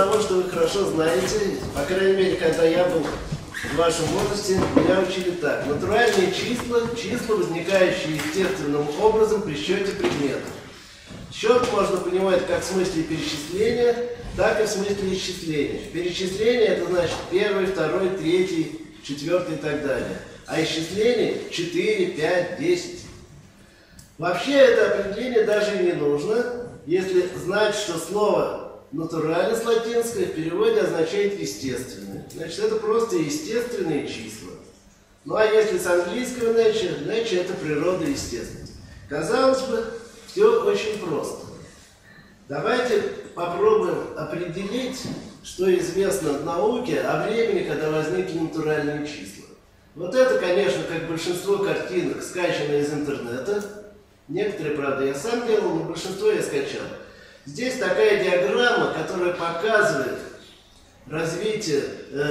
того, что вы хорошо знаете, по крайней мере, когда я был в вашем возрасте, меня учили так. Натуральные числа, числа, возникающие естественным образом при счете предметов. Счет можно понимать как в смысле перечисления, так и в смысле исчисления. Перечисление это значит первый, второй, третий, четвертый и так далее. А исчисление 4, 5, 10. Вообще это определение даже и не нужно, если знать, что слово «натурально» с латинского в переводе означает «естественное». Значит, это просто естественные числа. Ну а если с английского nature, nature это природа естественность. Казалось бы, все очень просто. Давайте попробуем определить, что известно в науке о времени, когда возникли натуральные числа. Вот это, конечно, как большинство картинок, скачано из интернета. Некоторые, правда, я сам делал, но большинство я скачал. Здесь такая диаграмма, которая показывает развитие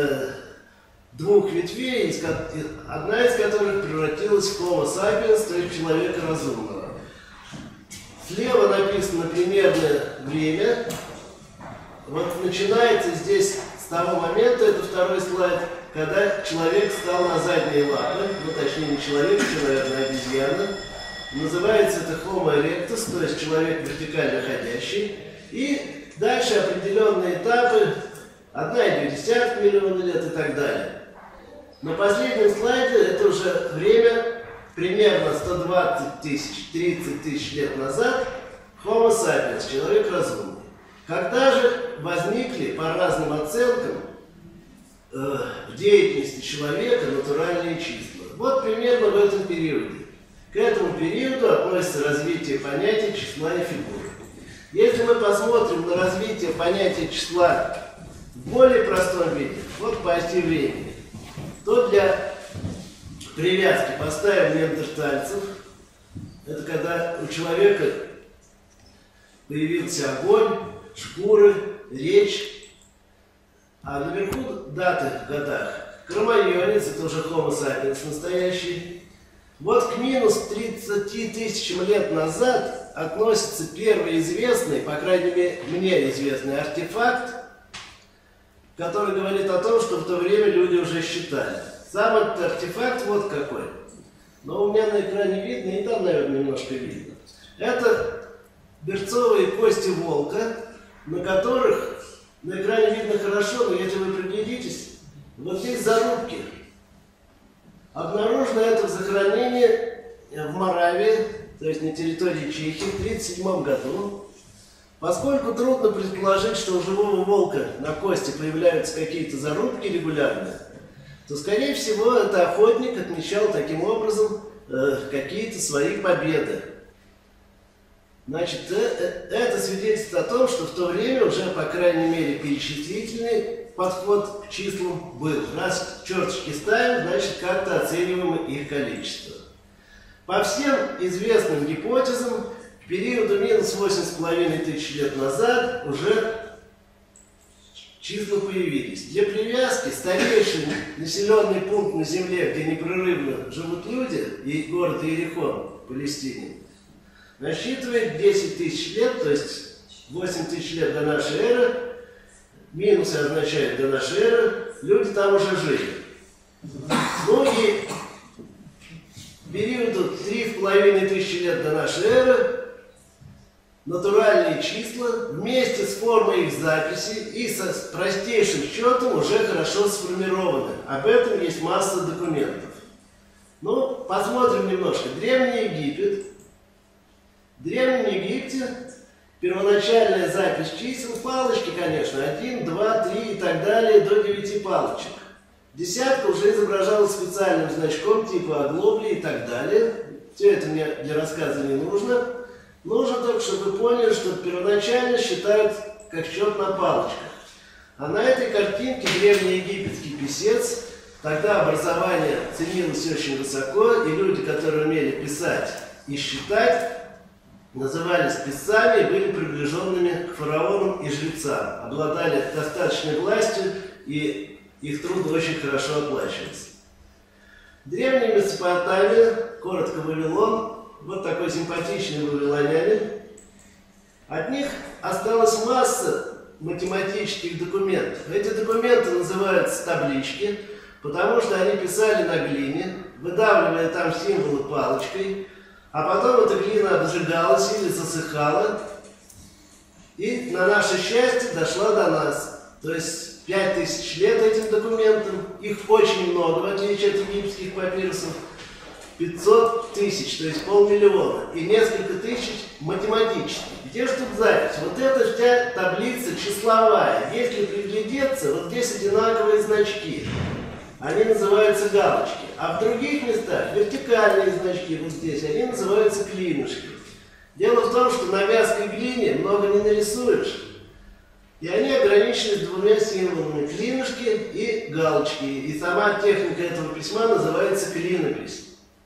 двух ветвей, одна из которых превратилась в Homo sapiens, то есть человека разумного. Слева написано примерное время. Вот начинается здесь с того момента, это второй слайд, когда человек стал на задние лапы, ну точнее не человек, наверное, обезьяна. Называется это Homo erectus, то есть человек вертикально ходящий. И дальше определенные этапы, 1,2 миллиона лет и так далее. На последнем слайде это уже время примерно 120 тысяч, 30 тысяч лет назад, Homo sapiens, человек разумный. Когда же возникли, по разным оценкам, в деятельности человека натуральные числа? Вот примерно в этом периоде. К этому периоду относится развитие понятия числа и фигуры. Если мы посмотрим на развитие понятия числа в более простом виде, вот по оси времени, то для привязки поставим неандертальцев. Это когда у человека появился огонь, шкуры, речь. А наверху даты в годах. Кроманьонец, это уже Homo sapiens настоящий. Вот к минус 30 тысячам лет назад относится первый известный, по крайней мере мне известный артефакт, который говорит о том, что в то время люди уже считали. Сам этот артефакт вот какой. Но у меня на экране видно, и там, наверное, немножко видно. Это берцовые кости волка, на которых на экране видно хорошо, но если вы приглядитесь, вот здесь зарубки. Обнаружено это в захоронении в Моравии, то есть на территории Чехии, в 1937 году. Поскольку трудно предположить, что у живого волка на кости появляются какие-то зарубки регулярные, то, скорее всего, это охотник отмечал таким образом какие-то свои победы. Значит, это свидетельствует о том, что в то время уже, по крайней мере, перечислительный подход к числам был. Раз черточки ставим, значит, как-то оцениваем их количество. По всем известным гипотезам, к периоду минус 8,5 тысяч лет назад уже числа появились. Для привязки старейший населенный пункт на Земле, где непрерывно живут люди, и город Иерихон в Палестине, насчитывает 10 тысяч лет, то есть 8 тысяч лет до нашей эры. Минусы означают до нашей эры, люди там уже жили. Ну и к периоду 3,5 тысячи лет до нашей эры натуральные числа вместе с формой их записи и со простейшим счетом уже хорошо сформированы. Об этом есть масса документов. Ну, посмотрим немножко. Древний Египет. В Древнем Египте первоначальная запись чисел, палочки, конечно, 1, 2, 3 и так далее, до 9 палочек. Десятка уже изображалась специальным значком типа оглобли и так далее. Все это мне для рассказа не нужно. Нужно только, чтобы вы поняли, что первоначально считают как счет на палочках. А на этой картинке древнеегипетский писец. Тогда образование ценилось очень высоко, и люди, которые умели писать и считать, назывались писцами и были приближенными к фараонам и жрецам, обладали достаточной властью, и их труд очень хорошо оплачивался. Древняя Месопотамия, коротко Вавилон, вот такой симпатичный вавилоняне. От них осталась масса математических документов. Эти документы называются таблички, потому что они писали на глине, выдавливая там символы палочкой, а потом эта глина обжигалась или засыхала, и на наше счастье дошла до нас. То есть 5000 лет этим документам, их очень много, в отличие от египетских папирусов, 500 тысяч, то есть 500 000, и несколько тысяч математических. Где же тут запись? Вот это вся таблица числовая. Если приглядеться, вот здесь одинаковые значки. Они называются галочки. А в других местах вертикальные значки, вот здесь, они называются клинышки. Дело в том, что на вязкой глине много не нарисуешь. И они ограничены двумя символами: клинышки и галочки. И сама техника этого письма называется клинопись.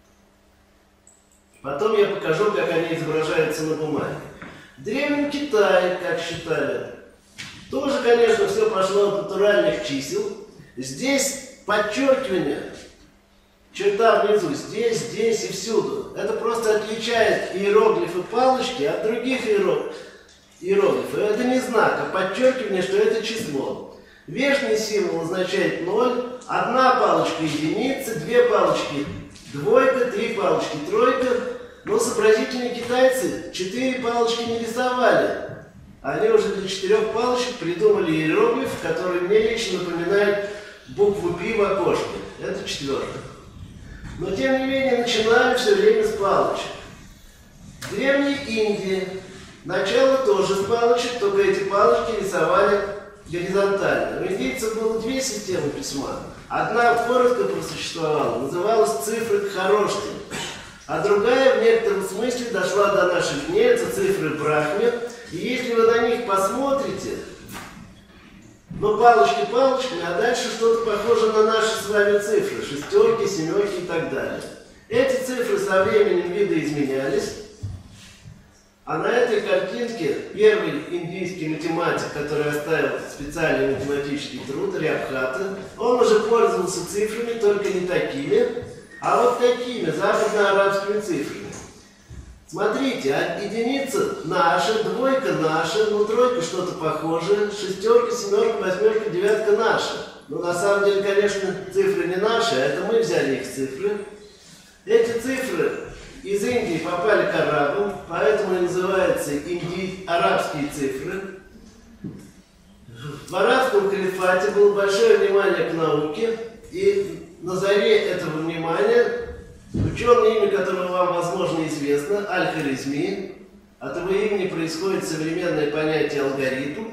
Потом я покажу, как они изображаются на бумаге. В Древнем Китае, как считали, тоже, конечно, все пошло от натуральных чисел. Здесь подчеркивание, черта внизу, здесь, здесь и всюду. Это просто отличает иероглифы палочки от других иероглифов. Это не знак, а подчеркивание, что это число. Верхний символ означает 0, одна палочка единица, две палочки двойка, три палочки тройка. Но сообразительные китайцы 4 палочки не рисовали. Они уже для 4 палочек придумали иероглиф, который мне лично напоминает букву «Пи» в окошке. Это 4. Но тем не менее начинали все время с палочек. В Древней Индии начало тоже с палочек, только эти палочки рисовали горизонтально. У индийцев было 2 системы письма. Одна коротко просуществовала, называлась цифры Кхарошти, а другая в некотором смысле дошла до наших дней, это цифры Брахми. И если вы на них посмотрите, ну палочки палочками, а дальше что-то похоже на наши с вами цифры, шестерки, семерки и так далее. Эти цифры со временем видоизменялись. А на этой картинке первый индийский математик, который оставил специальный математический труд, Рябхата, он уже пользовался цифрами, только не такими, а вот такими, западно-арабскими цифрами. Смотрите, единица наша, двойка наша, ну тройка что-то похожее, шестерка, семерка, восьмерка, девятка наша. Но на самом деле, конечно, цифры не наши, а это мы взяли их цифры. Эти цифры из Индии попали к арабам, поэтому и называются арабские цифры. В арабском халифате было большое внимание к науке, и на заре этого внимания ученый, имя которого вам, возможно, известно, Аль-Хорезми, от его имени происходит современное понятие алгоритм,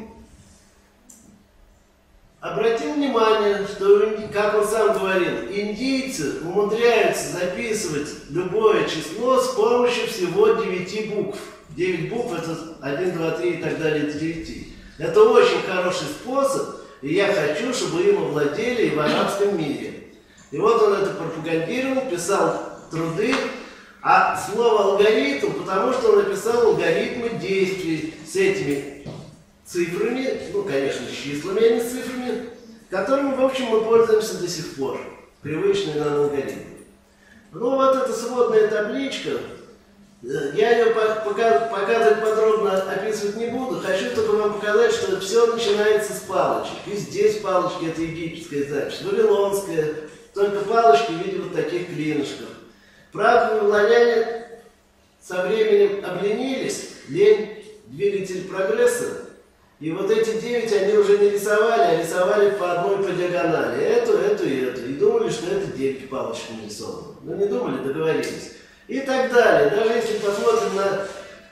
обратил внимание, что, как он сам говорил, индийцы умудряются записывать любое число с помощью всего 9 букв. 9 букв — это 1, 2, 3 и так далее до 9. Это очень хороший способ, и я хочу, чтобы им овладели и в арабском мире. И вот он это пропагандировал, писал труды, а слово алгоритм, потому что он написал алгоритмы действий с этими цифрами, ну, конечно, с числами, а не с цифрами, которыми, в общем, мы пользуемся до сих пор, привычные нам алгоритмы. Ну, вот эта сводная табличка, я ее показывать подробно описывать не буду, хочу только вам показать, что все начинается с палочек. И здесь палочки — это египетская запись, вавилонская, только палочки в виде вот таких клинышков. Правда, вавилоняне со временем обленились, лень — двигатель прогресса, и вот эти 9 они уже не рисовали, а рисовали по одной по диагонали. Эту и эту. И думали, что это 9 палочек нарисовано. Но не думали, договорились. И так далее. Даже если посмотрим на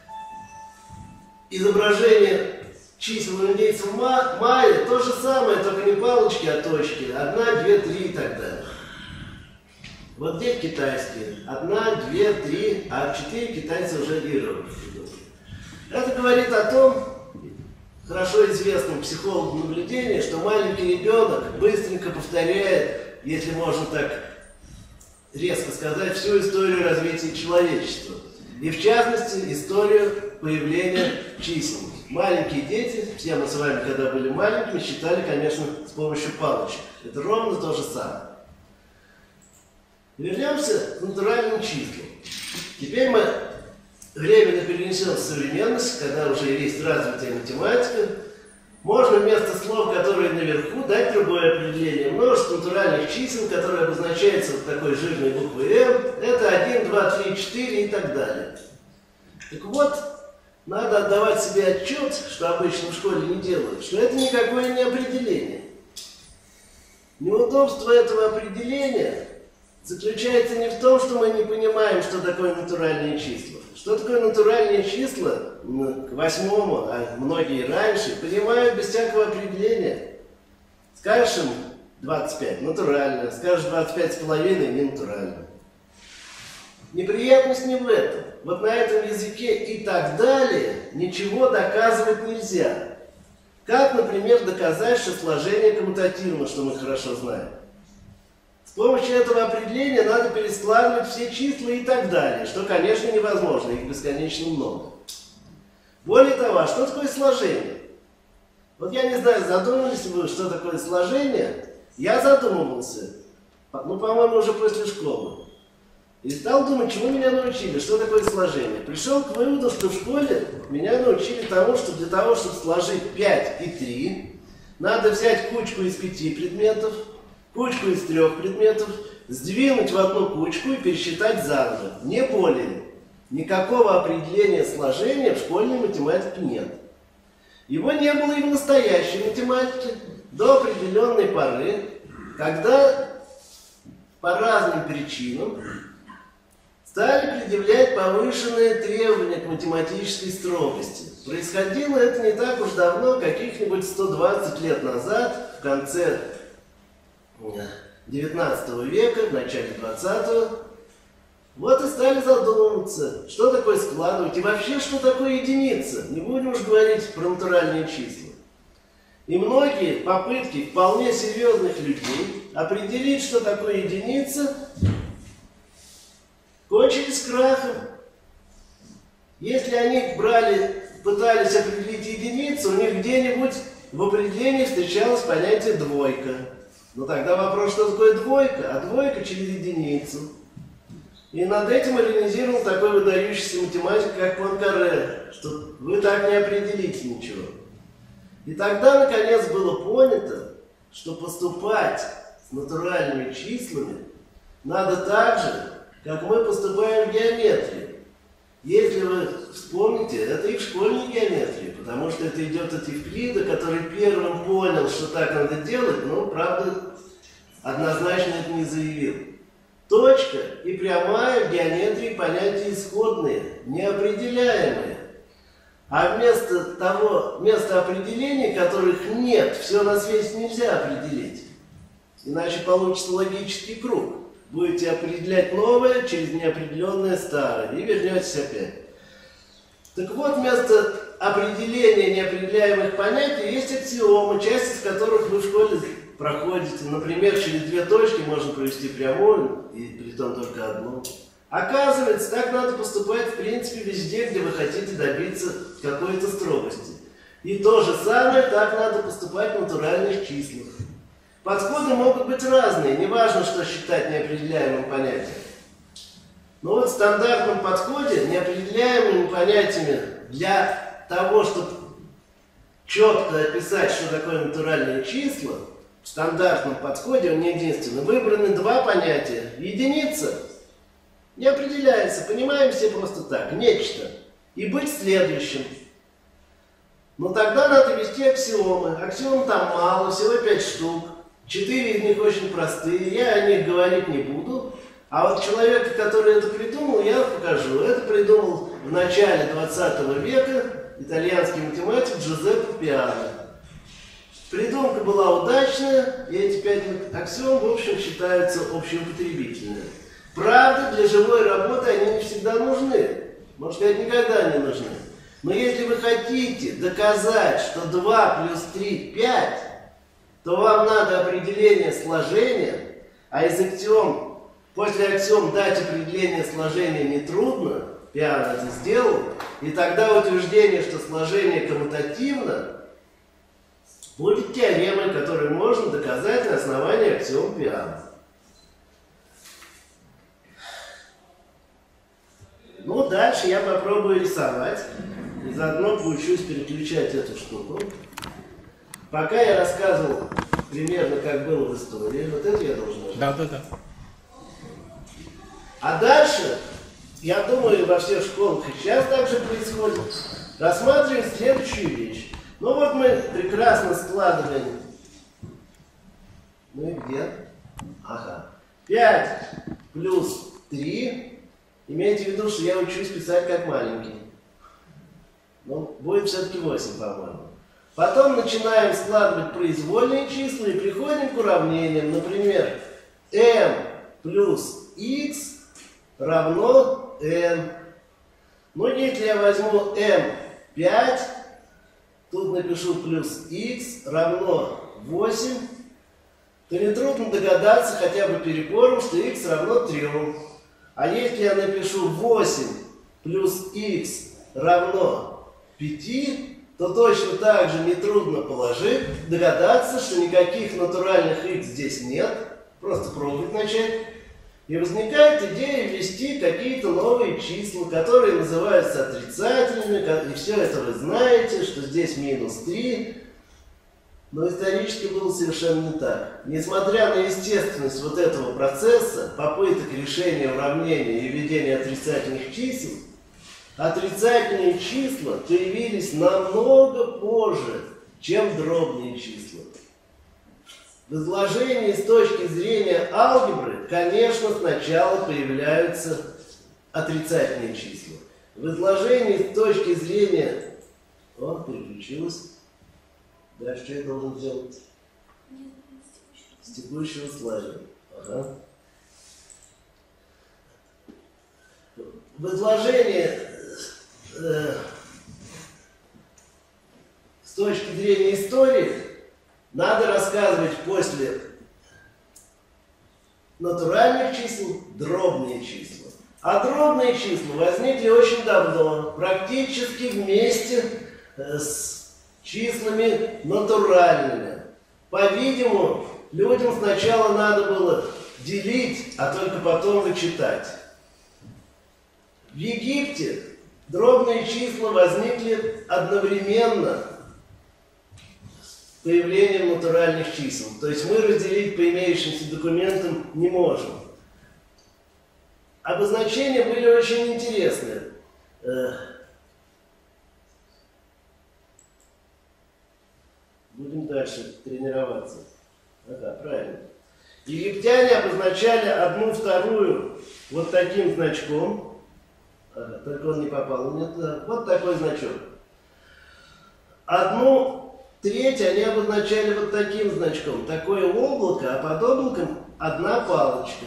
изображение чисел индейцев майя, то же самое, только не палочки, а точки. 1, 2, 3 и так далее. Вот здесь китайские. 1, 2, 3, а 4 китайцы уже иероглифы. Это говорит о том, хорошо известном психологу наблюдения, что маленький ребенок быстренько повторяет, если можно так резко сказать, всю историю развития человечества. И в частности, историю появления чисел. Маленькие дети, все мы с вами, когда были маленькими, считали, конечно, с помощью палочек. Это ровно то же самое. Вернемся к натуральным числам. Теперь мы временно перенесем в современность, когда уже есть развитая математика, Можно вместо слов, которые наверху, дать другое определение. Множество натуральных чисел, которые обозначаются вот такой жирной буквой «М». Это 1, 2, 3, 4 и так далее. Так вот, надо отдавать себе отчет, что обычно в школе не делают, что это никакое не определение. Неудобство этого определения заключается не в том, что мы не понимаем, что такое натуральные числа. Что такое натуральные числа к 8-му, а многие раньше, понимают без всякого определения. Скажешь им 25 – натурально, скажешь 25,5 – не натурально. Неприятность не в этом. Вот на этом языке и так далее ничего доказывать нельзя. Как, например, доказать, что сложение коммутативно, что мы хорошо знаем? С помощью этого определения надо перескладывать все числа и так далее, что, конечно, невозможно, их бесконечно много. Более того, что такое сложение? Вот я не знаю, задумались ли вы, что такое сложение? Я задумывался, по-моему, уже после школы. И стал думать, чему меня научили, что такое сложение. Пришел к выводу, что в школе меня научили тому, что для того, чтобы сложить 5 и 3, надо взять кучку из 5 предметов, кучку из 3 предметов, сдвинуть в одну кучку и пересчитать заново. Не более. Никакого определения сложения в школьной математике нет. Его не было и в настоящей математике до определенной поры, когда по разным причинам стали предъявлять повышенные требования к математической строгости. Происходило это не так уж давно, каких-нибудь 120 лет назад, в конце 19 века, в начале 20-го. Вот и стали задумываться, что такое складывать и вообще, что такое единица. Не будем уж говорить про натуральные числа. И многие попытки вполне серьезных людей определить, что такое единица, кончились крахом. Если они пытались определить единицу, у них где-нибудь в определении встречалось понятие двойка. Но тогда вопрос, что такое двойка? А двойка через единицу. И над этим иронизировал такой выдающийся математик, как Пуанкаре, что вы так не определите ничего. И тогда, наконец, было понято, что поступать с натуральными числами надо так же, как мы поступаем в геометрии. Если вы вспомните, это и в школьной геометрии, потому что это идет от Евклида, который первым понял, что так надо делать, но, правда, однозначно это не заявил. Точка и прямая в геометрии понятия исходные, неопределяемые. А вместо определений, которых нет, все на свете нельзя определить. Иначе получится логический круг. Будете определять новое через неопределенное старое и вернетесь опять. Так вот, вместо определения неопределяемых понятий есть аксиомы, часть из которых вы в школе проходите. Например, через две точки можно провести прямую, и притом только одну. Оказывается, так надо поступать в принципе везде, где вы хотите добиться какой-то строгости. И то же самое так надо поступать в натуральных числах. Подходы могут быть разные, не важно, что считать неопределяемым понятием. Но вот в стандартном подходе неопределяемыми понятиями для того, чтобы четко описать, что такое натуральные числа, в стандартном подходе, он не единственный, выбраны два понятия. Единица не определяется, понимаем все просто так, нечто. И быть следующим. Но тогда надо ввести аксиомы. Аксиом там мало, всего 5 штук. 4 из них очень простые, я о них говорить не буду. А вот человека, который это придумал, я покажу. Это придумал в начале 20 века итальянский математик Джузеппе Пиано. Придумка была удачная, и эти 5 аксиом, в общем, считаются общеупотребительными. Правда, для живой работы они не всегда нужны. Можно сказать, никогда не нужны. Но если вы хотите доказать, что 2 плюс 3 – 5, то вам надо определение сложения, а из аксиом, после аксиом дать определение сложения нетрудно, Пиано это сделал, и тогда утверждение, что сложение коммутативно, будет теоремой, которую можно доказать на основании аксиом Пиано. Ну, дальше я попробую рисовать, и заодно поучусь переключать эту штуку. Пока я рассказывал примерно, как было в истории, вот это я должен нажать. Да. А дальше, я думаю, во всех школах и сейчас так же происходит, рассматриваем следующую вещь. Ну вот мы прекрасно складываем. Ну и где? Ага. 5 плюс 3. Имейте в виду, что я учусь писать как маленький. Ну, будет все-таки 8, по-моему. Потом начинаем складывать произвольные числа и приходим к уравнениям. Например, m плюс x равно n. Ну, если я возьму m 5, тут напишу плюс x равно 8, то нетрудно догадаться хотя бы перебором, что x равно 3. А если я напишу 8 плюс x равно 5, то точно так же нетрудно догадаться, что никаких натуральных x здесь нет. Просто пробовать начать. И возникает идея ввести какие-то новые числа, которые называются отрицательными. И все это вы знаете, что здесь минус 3. Но исторически было совершенно не так. Несмотря на естественность вот этого процесса, попыток решения уравнения и введения отрицательных чисел, отрицательные числа появились намного позже, чем дробные числа. В изложении с точки зрения алгебры, конечно, сначала появляются отрицательные числа. В изложении с точки зрения... О, переключилось. Дальше что я должен сделать? С текущего слайда. Ага. В изложении с точки зрения истории надо рассказывать после натуральных чисел дробные числа. А дробные числа возникли очень давно, практически вместе с числами натуральными. По-видимому, людям сначала надо было делить, а только потом вычитать. В Египте дробные числа возникли одновременно с появлением натуральных чисел. То есть мы разделить по имеющимся документам не можем. Обозначения были очень интересные. Будем дальше тренироваться. Ага, правильно. Египтяне обозначали 1/2 вот таким значком. Ага, только он не попал у меня туда. Вот такой значок. 1/3 они обозначали вот таким значком. Такое облако, а под облаком одна палочка.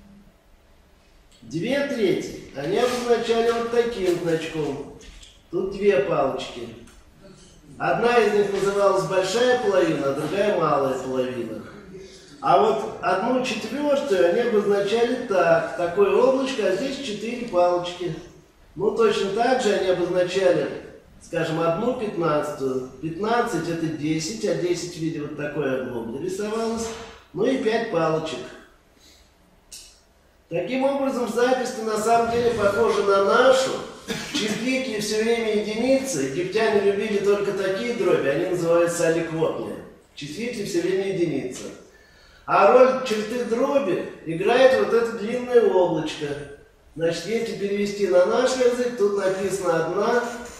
2/3 они обозначали вот таким значком. Тут две палочки. Одна из них называлась большая половина, а другая малая половина. А вот 1/4 они обозначали так. Такое облачко, а здесь 4 палочки. Ну, точно так же они обозначали, скажем, 1/15. 15 это 10, а 10 в виде вот такой оглобли рисовалось. Ну и 5 палочек. Таким образом, запись-то на самом деле похожа на нашу. Числители все время единицы. Египтяне любили только такие дроби, они называются аликвотные. Числители все время единицы. А роль черты дроби играет вот это длинное облачко. Значит, если перевести на наш язык, тут написано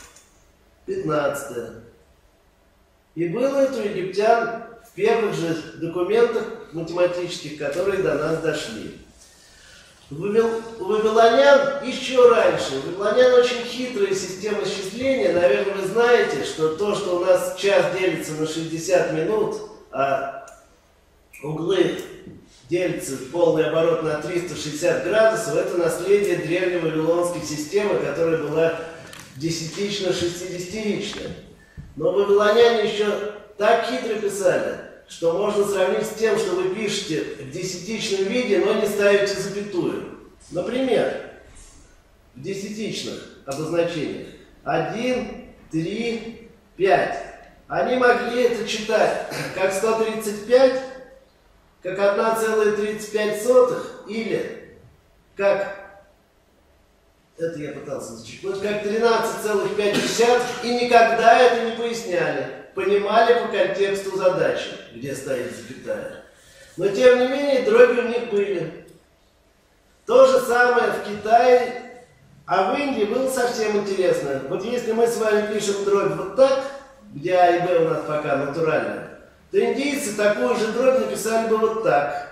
1/15. И было это у египтян в первых же документах математических, которые до нас дошли. У вавилонян еще раньше. У вавилонян очень хитрая система счисления. Наверное, вы знаете, что то, что у нас час делится на 60 минут, а углы делятся в полный оборот на 360 градусов, это наследие древней вавилонской системы, которая была десятично-шестидесятичная. Но вавилоняне еще так хитро писали, что можно сравнить с тем, что вы пишете в десятичном виде, но не ставите запятую. Например, в десятичных обозначениях 1, 3, 5. Они могли это читать как 135, как 1,35 или как, это я пытался зачекнуть, как 13,5 и никогда это не поясняли. понимали по контексту задачи, где стоит запятая. Но тем не менее дроби у них были. То же самое в Китае, а в Индии было совсем интересно. Вот если мы с вами пишем дробь вот так, где А и Б у нас пока натуральные, то индийцы такую же дробь написали бы вот так.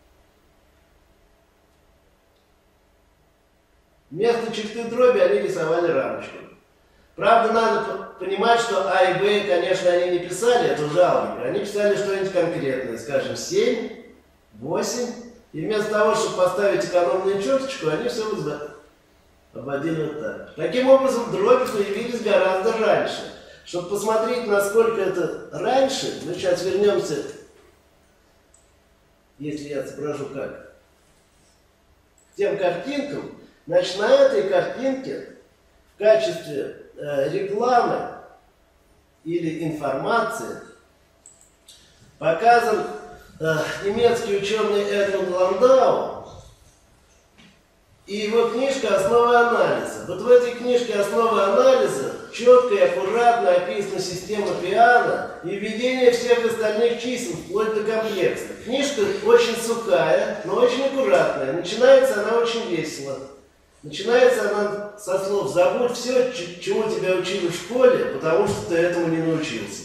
Вместо черты дроби они рисовали рамочку. Правда, надо понимать, что А и Б, конечно, они не писали, это уже алгебра. Они писали что-нибудь конкретное, скажем, 7, 8. И вместо того, чтобы поставить экономную черточку, они все обводили вот так. Таким образом, дроби появились гораздо раньше. Чтобы посмотреть, насколько это раньше, мы сейчас вернемся, если я соображу как, к тем картинкам. Значит, на этой картинке в качестве рекламы или информации показан немецкий ученый Эдмунд Ландау и его книжка «Основы анализа». Вот в этой книжке «Основы анализа» четко и аккуратно описана система Пиано и введение всех остальных чисел, вплоть до комплексных. Книжка очень сухая, но очень аккуратная. Начинается она очень весело. Начинается она со слов: «Забудь все, чему тебя учили в школе, потому что ты этому не научился».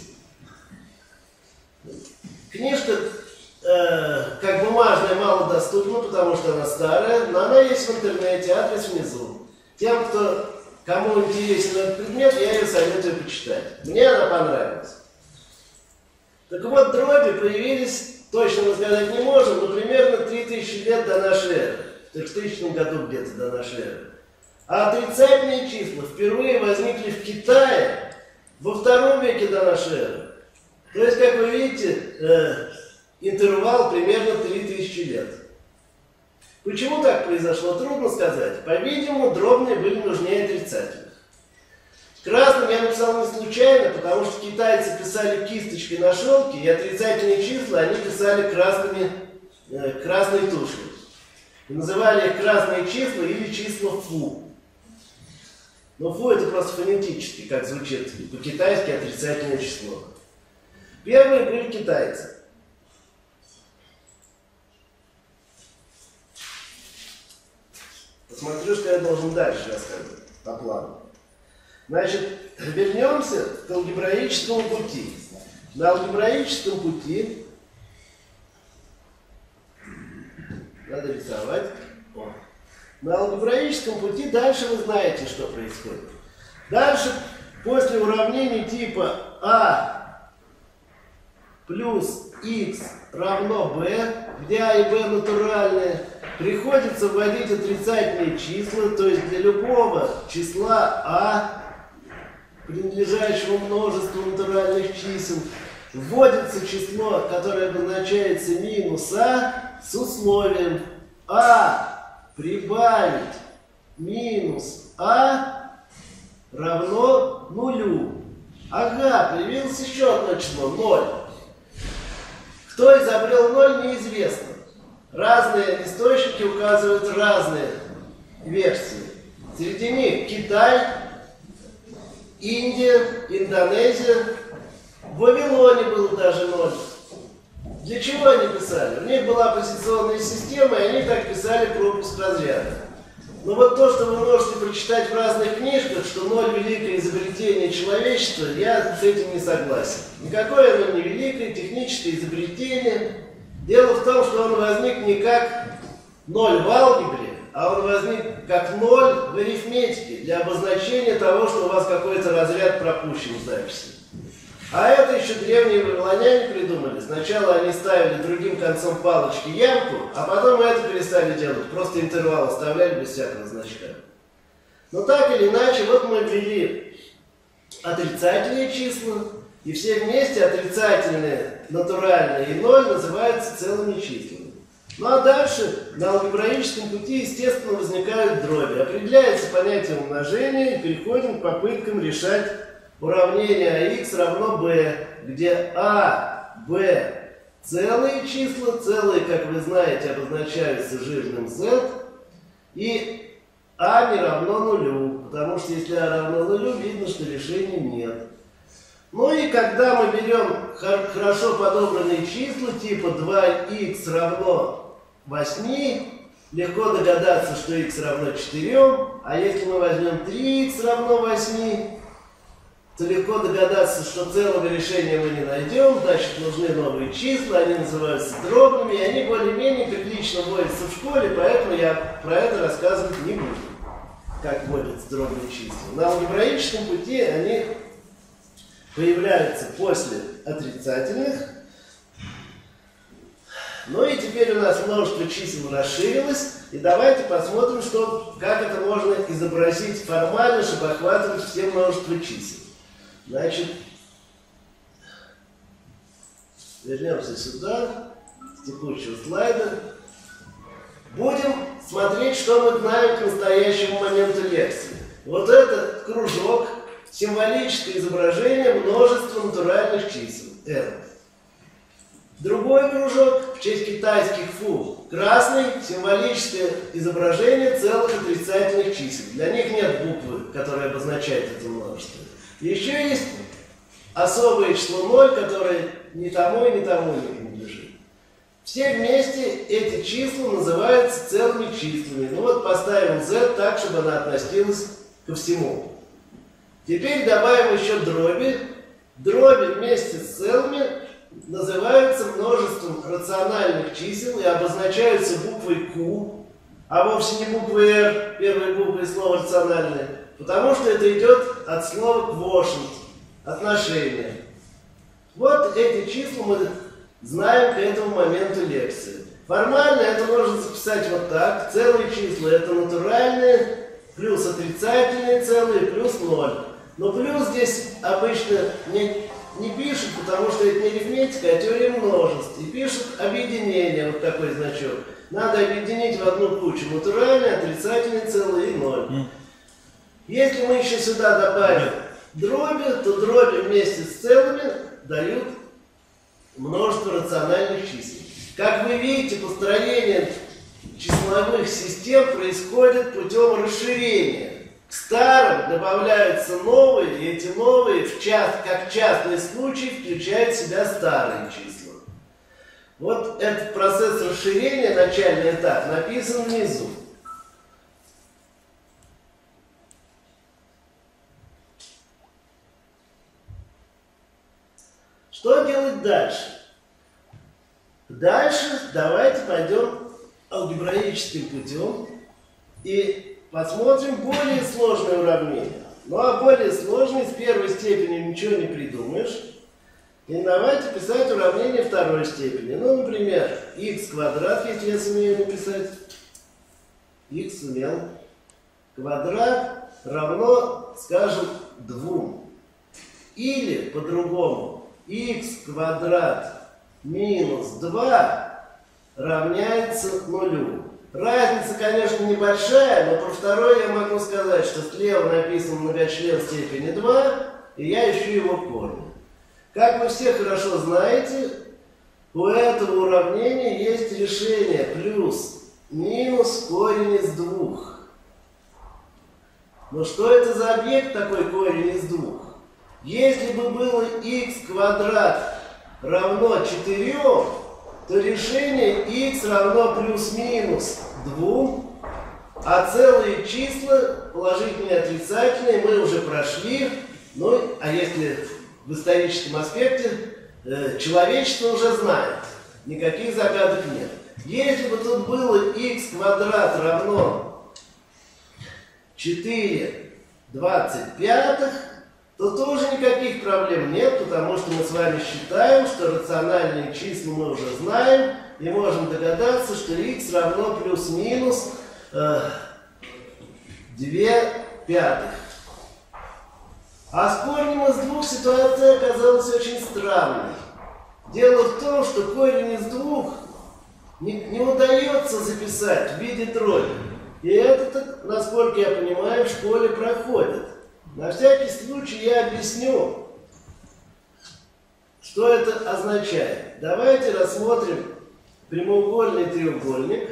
Книжка, как бумажная, мало доступна, потому что она старая, но она есть в интернете, адрес внизу. Тем, кому интересен этот предмет, я ее советую почитать. Мне она понравилась. Так вот, дроби появились, точно мы сказать не можем, но примерно 3000 лет до нашей эры. То есть в 1000 году где-то до нашей эры. А отрицательные числа впервые возникли в Китае во II веке до нашей эры. То есть, как вы видите, интервал примерно 3000 лет. Почему так произошло, трудно сказать. По-видимому, дробные были нужнее отрицательных. Красным я написал не случайно, потому что китайцы писали кисточкой на шелке, и отрицательные числа они писали красной тушью. И называли их красные числа или числа фу. Но фу это просто фонетически, как звучит по-китайски отрицательное число. Первые были китайцы. Посмотрю, что я должен дальше рассказывать по плану. Значит, вернемся к алгебраическому пути. На алгебраическом пути надо рисовать. На алгебраическом пути дальше вы знаете, что происходит. Дальше, после уравнений типа А плюс Х равно b, где А и b натуральные, приходится вводить отрицательные числа, то есть для любого числа А, принадлежащего множеству натуральных чисел, вводится число, которое обозначается минус А, с условием А прибавить минус А равно нулю. Ага, появилось еще одно число, 0. Кто изобрел 0, неизвестно. Разные источники указывают разные версии. Среди них Китай, Индия, Индонезия. В Вавилоне было даже 0. Для чего они писали? У них была позиционная система, и они так писали пропуск разряда. Но вот то, что вы можете прочитать в разных книжках, что 0 великое изобретение человечества, я с этим не согласен. Никакое оно не великое техническое изобретение. Дело в том, что он возник не как 0 в алгебре, а он возник как 0 в арифметике для обозначения того, что у вас какой-то разряд пропущен в записи. А это еще древние вавилоняне придумали. Сначала они ставили другим концом палочки ямку, а потом это перестали делать. Просто интервал оставляли без всякого значка. Но так или иначе, вот мы ввели отрицательные числа, и все вместе отрицательные, натуральные и 0 называются целыми числами. Ну а дальше на алгебраическом пути, естественно, возникают дроби. Определяется понятие умножения, и переходим к попыткам решать уравнение АХ равно b, где А, b целые числа, целые, как вы знаете, обозначаются жирным z, и А не равно нулю, потому что если А равно нулю, видно, что решения нет. Ну и когда мы берем хорошо подобранные числа, типа 2х равно 8, легко догадаться, что х равно 4, а если мы возьмем 3х равно 8, то легко догадаться, что целого решения мы не найдем, значит нужны новые числа, они называются дробными, и они более-менее прилично вводятся в школе, поэтому я про это рассказывать не буду, как вводятся дробные числа. На алгебраическом пути они появляются после отрицательных. Ну и теперь у нас множество чисел расширилось, и давайте посмотрим, как это можно изобразить формально, чтобы охватывать все множество чисел. Значит, вернемся сюда, с текущего слайда. Будем смотреть, что мы знаем к настоящему моменту лекции. Вот этот кружок — символическое изображение множества натуральных чисел n. Другой кружок в честь китайских фу. Красный — символическое изображение целых отрицательных чисел. Для них нет буквы, которая обозначает это множество. Еще есть особое число 0, которое ни тому и ни тому не принадлежит. Все вместе эти числа называются целыми числами. Ну вот поставим z так, чтобы она относилась ко всему. Теперь добавим еще дроби. Дроби вместе с целыми называются множеством рациональных чисел и обозначаются буквой Q, а вовсе не буквой R, первой буквой слова рациональное, потому что это идет от слова quotient, отношение. Вот эти числа мы знаем к этому моменту лекции. Формально это можно записать вот так. Целые числа — это натуральные, плюс отрицательные целые, плюс 0. Но плюс здесь обычно не пишут, потому что это не арифметика, а теория множеств. И пишут объединение, вот такой значок. Надо объединить в одну кучу натуральные, отрицательные целые и 0. Если мы еще сюда добавим дроби, то дроби вместе с целыми дают множество рациональных чисел. Как вы видите, построение числовых систем происходит путем расширения. К старым добавляются новые, и эти новые, как частный случай, включают в себя старые числа. Вот этот процесс расширения, начальный этап, написан внизу. Что делать дальше? Дальше давайте пойдем алгебраическим путем и посмотрим более сложные уравнения. Ну а более сложные с первой степени ничего не придумаешь. И давайте писать уравнение второй степени. Ну, например, х квадрат, если я сумею написать. Х сумел. Квадрат равно, скажем, 2. Или по-другому. Х квадрат минус 2 равняется 0. Разница, конечно, небольшая, но про второй я могу сказать, что слева написан многочлен степени 2, и я ищу его корни. Как вы все хорошо знаете, у этого уравнения есть решение плюс-минус корень из 2. Но что это за объект такой корень из 2? Если бы было х квадрат равно 4, то решение х равно плюс-минус 2, а целые числа, положительные и отрицательные, мы уже прошли. Ну, а если в историческом аспекте, человечество уже знает, никаких загадок нет. Если бы тут было х квадрат равно 4/25, то тоже никаких проблем нет, потому что мы с вами считаем, что рациональные числа мы уже знаем, и можем догадаться, что х равно плюс-минус 2/5. А с корнем из 2 ситуация оказалась очень странной. Дело в том, что корень из 2 не удается записать в виде дроби. И это, насколько я понимаю, в школе проходит. На всякий случай я объясню, что это означает. Давайте рассмотрим прямоугольный треугольник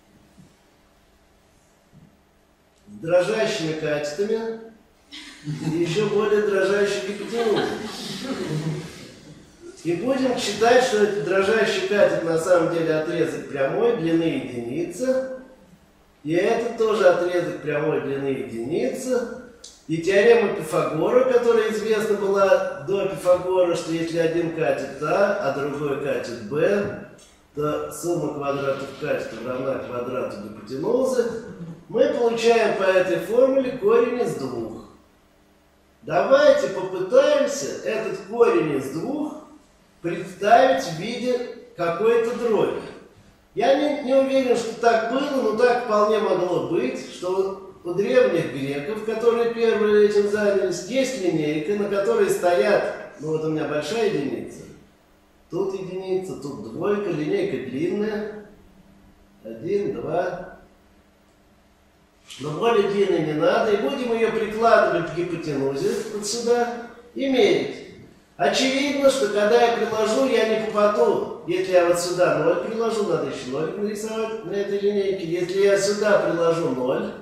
с дрожащими катетами и еще более дрожащей гипотенузой. И будем считать, что этот дрожащий катет на самом деле отрезок прямой длины единица. И это тоже отрезок прямой длины единица. И теорема Пифагора, которая известна была до Пифагора, что если один катет А другой катет Б, то сумма квадратов катетов равна квадрату гипотенузы, мы получаем по этой формуле корень из двух. Давайте попытаемся этот корень из двух представить в виде какой-то дроби. Я не уверен, что так было, но так вполне могло быть, что у древних греков, которые первые этим занялись, есть линейка, на которой стоят, ну вот у меня большая единица, тут единица, тут двойка, линейка длинная, 1, 2, но более длинной не надо, и будем ее прикладывать к гипотенузе вот сюда и мерить. Очевидно, что когда я приложу, я не попаду. Если я вот сюда 0 приложу, надо еще 0 нарисовать на этой линейке. Если я сюда приложу 0,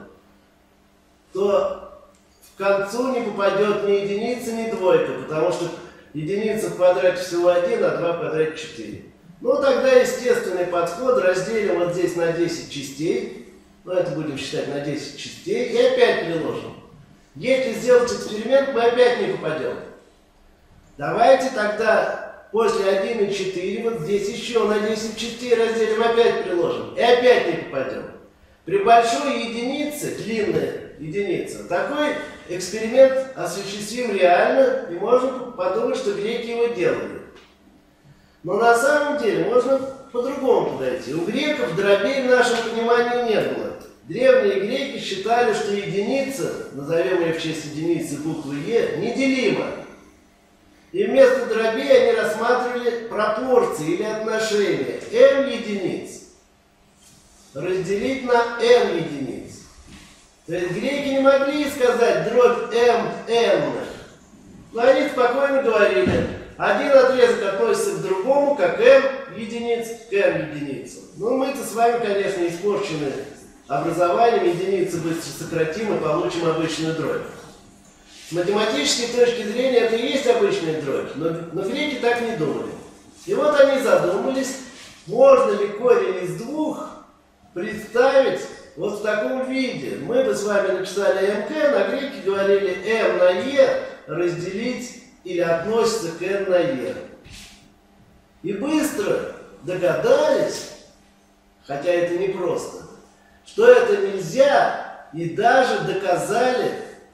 то к концу не попадет ни единица, ни двойка, потому что единица в квадрате всего 1, а 2 в квадрате 4. Ну, тогда естественный подход, разделим вот здесь на 10 частей, ну, это будем считать на 10 частей, и опять приложим. Если сделать эксперимент, мы опять не попадем. Давайте тогда после 1,4 вот здесь еще на 10 частей разделим, опять приложим. И опять не попадем. При большой единице, длинная единица, такой эксперимент осуществим реально, и можно подумать, что греки его делали. Но на самом деле можно по-другому подойти. У греков дробей в нашем понимании не было. Древние греки считали, что единица, назовем ее в честь единицы буквы Е, неделима. И вместо дробей они рассматривали пропорции или отношения m единиц разделить на n единиц. То есть греки не могли сказать дробь mn. Но они спокойно говорили, один отрезок относится к другому, как m единиц к n единицам. Ну мы-то с вами, конечно, испорчены образованием, единицы быстро сократим и получим обычную дробь. С математической точки зрения это и есть обычная дробь, но греки так не думали. И вот они задумались, можно ли корень из двух представить вот в таком виде. Мы бы с вами написали МК, на греки говорили m на e разделить или относится к n на e. И быстро догадались, хотя это не просто, что это нельзя, и даже доказали,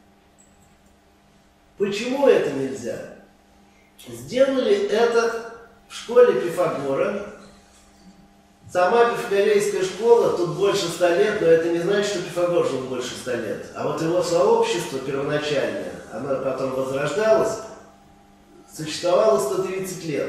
почему это нельзя. Сделали это в школе Пифагора. Сама пифагорейская школа, тут больше 100 лет, но это не значит, что Пифагор жил больше 100 лет. А вот его сообщество первоначальное, оно потом возрождалось, существовало 130 лет.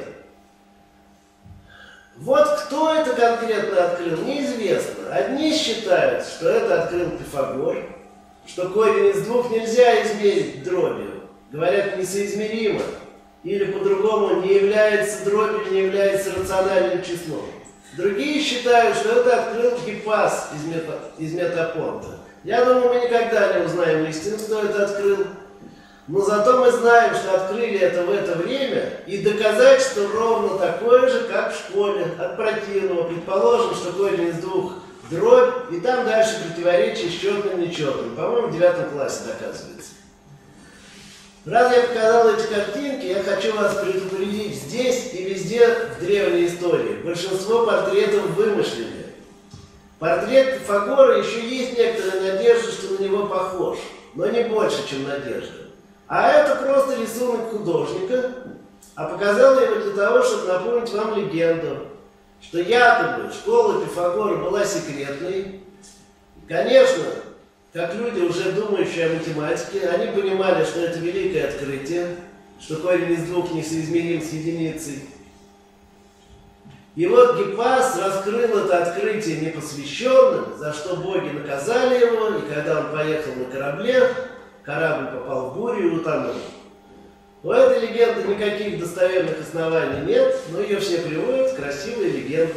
Вот кто это конкретно открыл, неизвестно. Одни считают, что это открыл Пифагор, что корень из двух нельзя измерить дробью. Говорят, несоизмеримо. Или по-другому не является дробью, не является рациональным числом. Другие считают, что это открыл Гиппас из Метапонта. Я думаю, мы никогда не узнаем истину, кто это открыл. Но зато мы знаем, что открыли это в это время, и доказать, что ровно такое же, как в школе, от противного. Предположим, что корень из двух дробь, и там дальше противоречие с четным и нечетным. По-моему, в 9 классе доказывается. Раз я показал эти картинки, я хочу вас предупредить, здесь и везде в древней истории большинство портретов вымышлены. Портрет Пифагора еще есть некоторая надежда, что на него похож, но не больше, чем надежда. А это просто рисунок художника, а показал я его для того, чтобы напомнить вам легенду, что якобы школа Пифагора была секретной. Конечно, как люди, уже думающие о математике, они понимали, что это великое открытие, что корень из двух несоизмерим с единицей. И вот Гиппас раскрыл это открытие непосвященным, за что боги наказали его, и когда он поехал на корабле, корабль попал в бурю и утонул. У этой легенды никаких достоверных оснований нет, но ее все приводят в красивые легенды.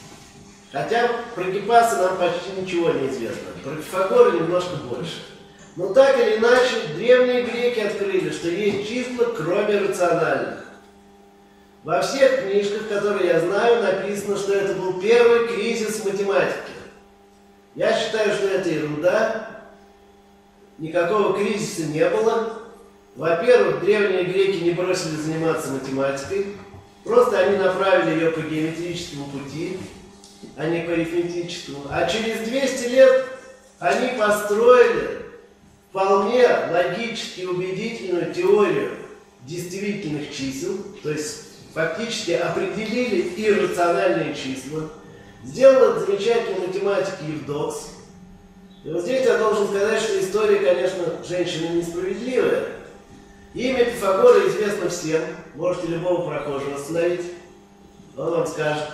Хотя про Гиппаса нам почти ничего не известно, про Пифагора немножко больше. Но так или иначе, древние греки открыли, что есть числа, кроме рациональных. Во всех книжках, которые я знаю, написано, что это был первый кризис математики. Я считаю, что это ерунда. Никакого кризиса не было. Во-первых, древние греки не бросили заниматься математикой. Просто они направили ее по геометрическому пути, а не по арифметическому. А через 200 лет они построили вполне логически убедительную теорию действительных чисел, то есть фактически определили иррациональные числа. Сделал это замечательный математик Евдокс. И вот здесь я должен сказать, что история, конечно, женщина несправедливая. Имя Пифагора известно всем. Можете любого прохожего остановить. Он вам скажет,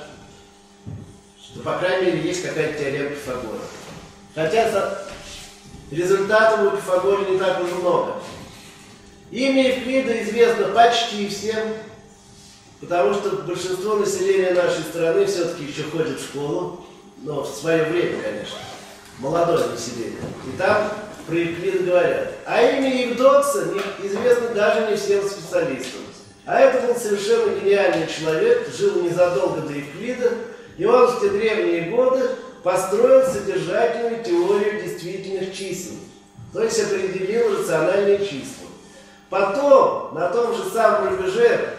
что, по крайней мере, есть какая-то теорема Пифагора. Хотя результатов у Пифагора не так уж много. Имя Евклида известно почти всем, потому что большинство населения нашей страны все-таки еще ходит в школу, но в свое время, конечно, молодое население. И там про Евклида говорят. А имя Евдокса известно даже не всем специалистам. А это был совершенно гениальный человек, жил незадолго до Евклида, и он в те древние годы построил содержательную теорию действительных чисел, то есть определил рациональные числа. Потом, на том же самом рубеже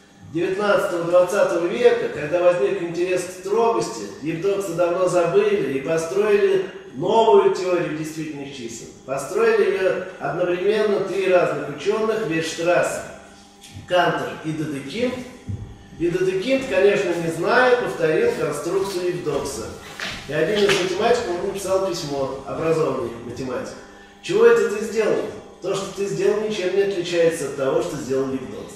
19-20 века, когда возник интерес к строгости, Евдокса давно забыли и построили новую теорию действительных чисел. Построили ее одновременно три разных ученых: Вейерштрассе, Кантор и Дедекинд. И Дедекинд, конечно, не зная, повторил конструкцию Евдокса. И один из математиков написал письмо, образованный математик. Чего это ты сделал? То, что ты сделал, ничем не отличается от того, что сделал Евдокс.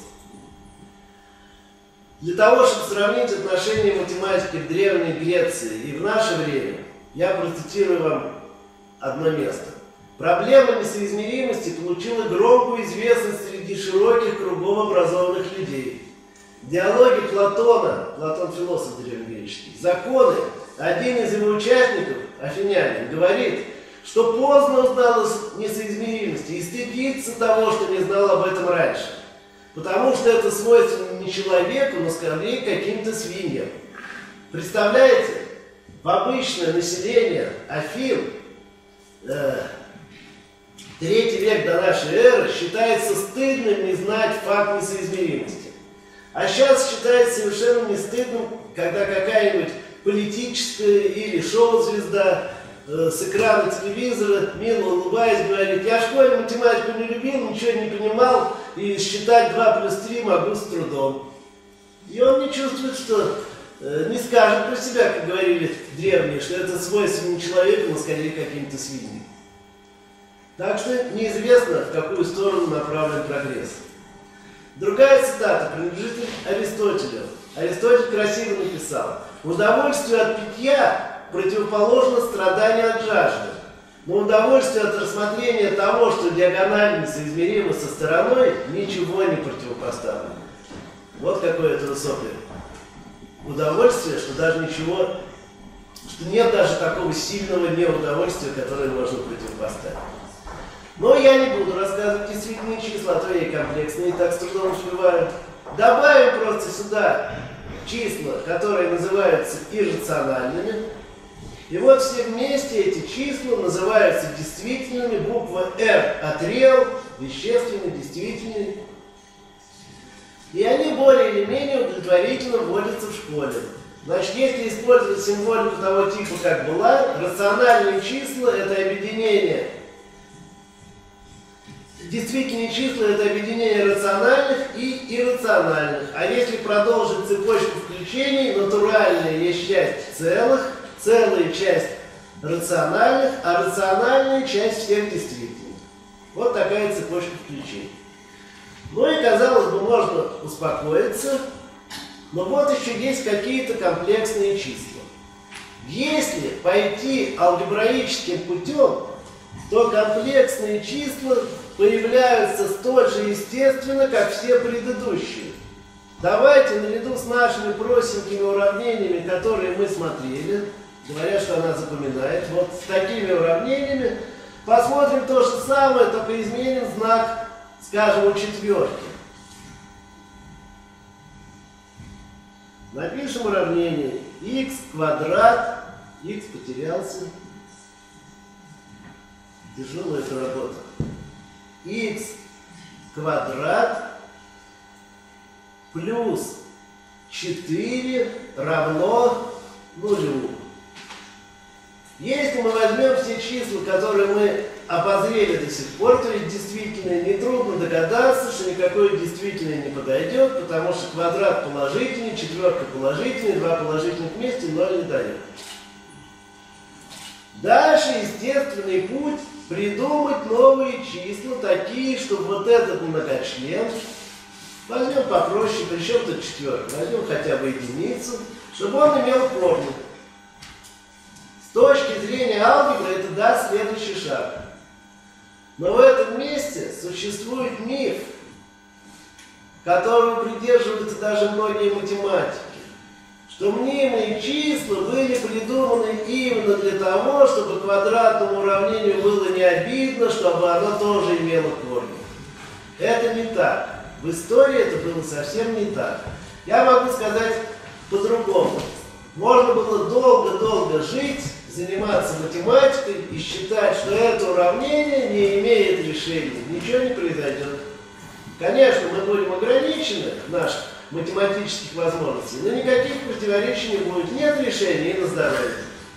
Для того, чтобы сравнить отношения математики в Древней Греции и в наше время, я процитирую вам одно место. Проблема несоизмеримости получила громкую известность среди широких кругов образованных людей. В диалоге Платона, Платон философ древнегреческий, законы, один из его участников, афинянин, говорит, что поздно узнал о несоизмеримости и стыдится того, что не знал об этом раньше. Потому что это свойственно не человеку, но скорее каким-то свиньям. Представляете, в обычное население Афин, 3 век до нашей эры, считается стыдным не знать факт несоизмеримости. А сейчас считается совершенно не стыдным, когда какая-нибудь политическая или шоу-звезда с экрана телевизора, мило улыбаясь, говорит: я в школе математику не любил, ничего не понимал, и считать 2+3 могу с трудом. И он не чувствует, что не скажет про себя, как говорили древние, что это свойственно не человеку, но скорее каким-то свиньям. Так что неизвестно, в какую сторону направлен прогресс. Другая цитата принадлежит Аристотелю. Аристотель красиво написал: удовольствие от питья противоположно страданию от жажды. Но удовольствие от рассмотрения того, что диагонально соизмеримо со стороной, ничего не противопоставлено. Вот какое это высокое удовольствие, что даже ничего, что нет даже такого сильного неудовольствия, которое можно противопоставить. Но я не буду рассказывать действительные числа, а то я и комплексные, и так с трудом успеваю. Добавим просто сюда числа, которые называются иррациональными. И вот все вместе эти числа называются действительными. Буква R от real, вещественный, действительный. И они более или менее удовлетворительно вводятся в школе. Значит, если использовать символику того типа, как была, рациональные числа — это объединение. Действительные числа — это объединение рациональных и иррациональных. А если продолжить цепочку включений, натуральная есть часть целых, целая часть рациональных, а рациональная часть всех действительных. Вот такая цепочка включений. Ну и, казалось бы, можно успокоиться, но вот еще есть какие-то комплексные числа. Если пойти алгебраическим путем, то комплексные числа появляются столь же естественно, как все предыдущие. Давайте наряду с нашими простенькими уравнениями, которые мы смотрели, говорят, что она запоминает, вот с такими уравнениями Посмотрим то же самое, только изменим знак, скажем, у четверки. Напишем уравнение x квадрат, x потерялся, тяжелая эта работа, x квадрат плюс 4 равно нулю. Если мы возьмем все числа, которые мы обозрели до сих пор, то ведь действительно нетрудно догадаться, что никакое действительное не подойдет, потому что квадрат положительный, четверка положительная, два положительных вместе 0 не дает. Дальше естественный путь придумать новые числа, такие, чтобы вот этот многочлен, возьмем попроще, причем тут четверка, возьмем хотя бы единицу, чтобы он имел форму. С точки зрения алгебры это даст следующий шаг. Но в этом месте существует миф, которого придерживаются даже многие математики, что мнимые числа были придуманы именно для того, чтобы квадратному уравнению было не обидно, чтобы оно тоже имело корни. Это не так. В истории это было совсем не так. Я могу сказать по-другому. Можно было долго-долго жить, заниматься математикой и считать, что это уравнение не имеет решения, ничего не произойдет. Конечно, мы будем ограничены в наших математических возможностей, но никаких противоречий не будет. Нет решения и на здоровье.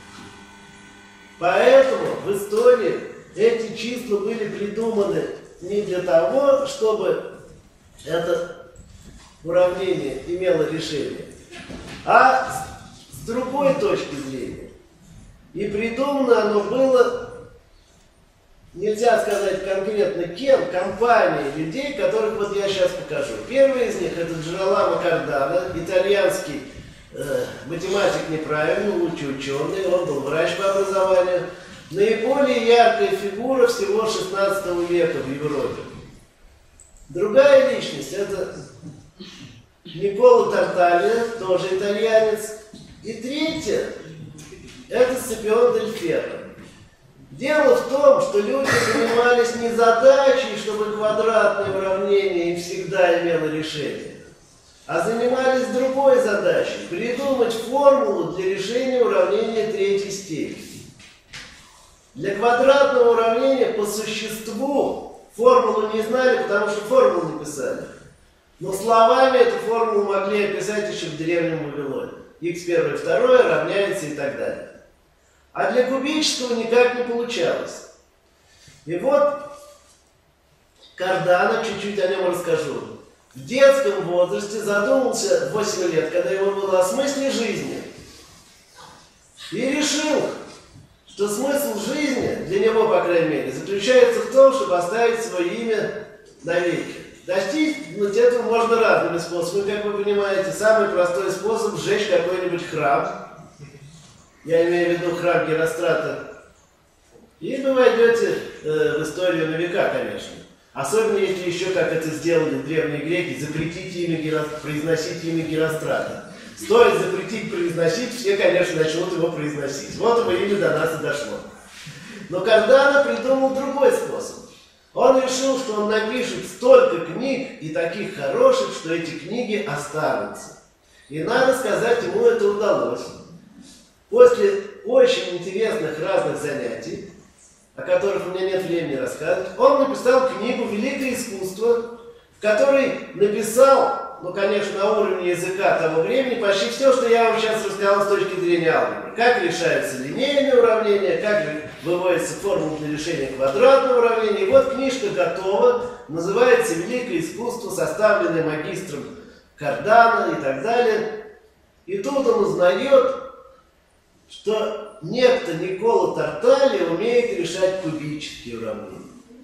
Поэтому в истории эти числа были придуманы не для того, чтобы это уравнение имело решение, а с другой точки зрения. И придумано оно было, нельзя сказать конкретно кем, компанией людей, которых вот я сейчас покажу. Первый из них это Джероламо Кардано, итальянский математик неправильный, лучший ученый, он был врач по образованию. Наиболее яркая фигура всего 16 века в Европе. Другая личность это Николо Тарталья, тоже итальянец. И третья это Сципион дель Ферро. Дело в том, что люди занимались не задачей, чтобы квадратное уравнение им всегда имело решение, а занимались другой задачей – придумать формулу для решения уравнения третьей степени. Для квадратного уравнения по существу формулу не знали, потому что формулу не писали. Но словами эту формулу могли описать еще в древнем Вавилоне. Х1 и 2 равняется и так далее. А для кубического никак не получалось. И вот Кардано, чуть-чуть о нем расскажу, в детском возрасте задумался 8 лет, когда ему было о смысле жизни. И решил, что смысл жизни, для него, по крайней мере, заключается в том, чтобы оставить свое имя навеки. Достигнуть этого можно разными способами, как вы понимаете. Самый простой способ – сжечь какой-нибудь храм. Я имею в виду храм Герострата. И вы войдете в историю на века, конечно. Особенно если еще, как это сделали древние греки, запретить произносить имя Герострата. Стоит запретить произносить, все, конечно, начнут его произносить. Вот его имя до нас и дошло. Но Кардано придумал другой способ. Он решил, что он напишет столько книг и таких хороших, что эти книги останутся. И надо сказать, ему это удалось. После очень интересных разных занятий, о которых у меня нет времени рассказывать, он написал книгу «Великое искусство», в которой написал, ну, конечно, на уровне языка того времени, почти все, что я вам сейчас рассказал с точки зрения алгебры. Как решаются линейные уравнения, как выводится формула для решения квадратного уравнения. И вот книжка готова, называется «Великое искусство», составленное магистром Кардано и так далее. И тут он узнает, что некто Николо Тарталья умеет решать кубические уравнения.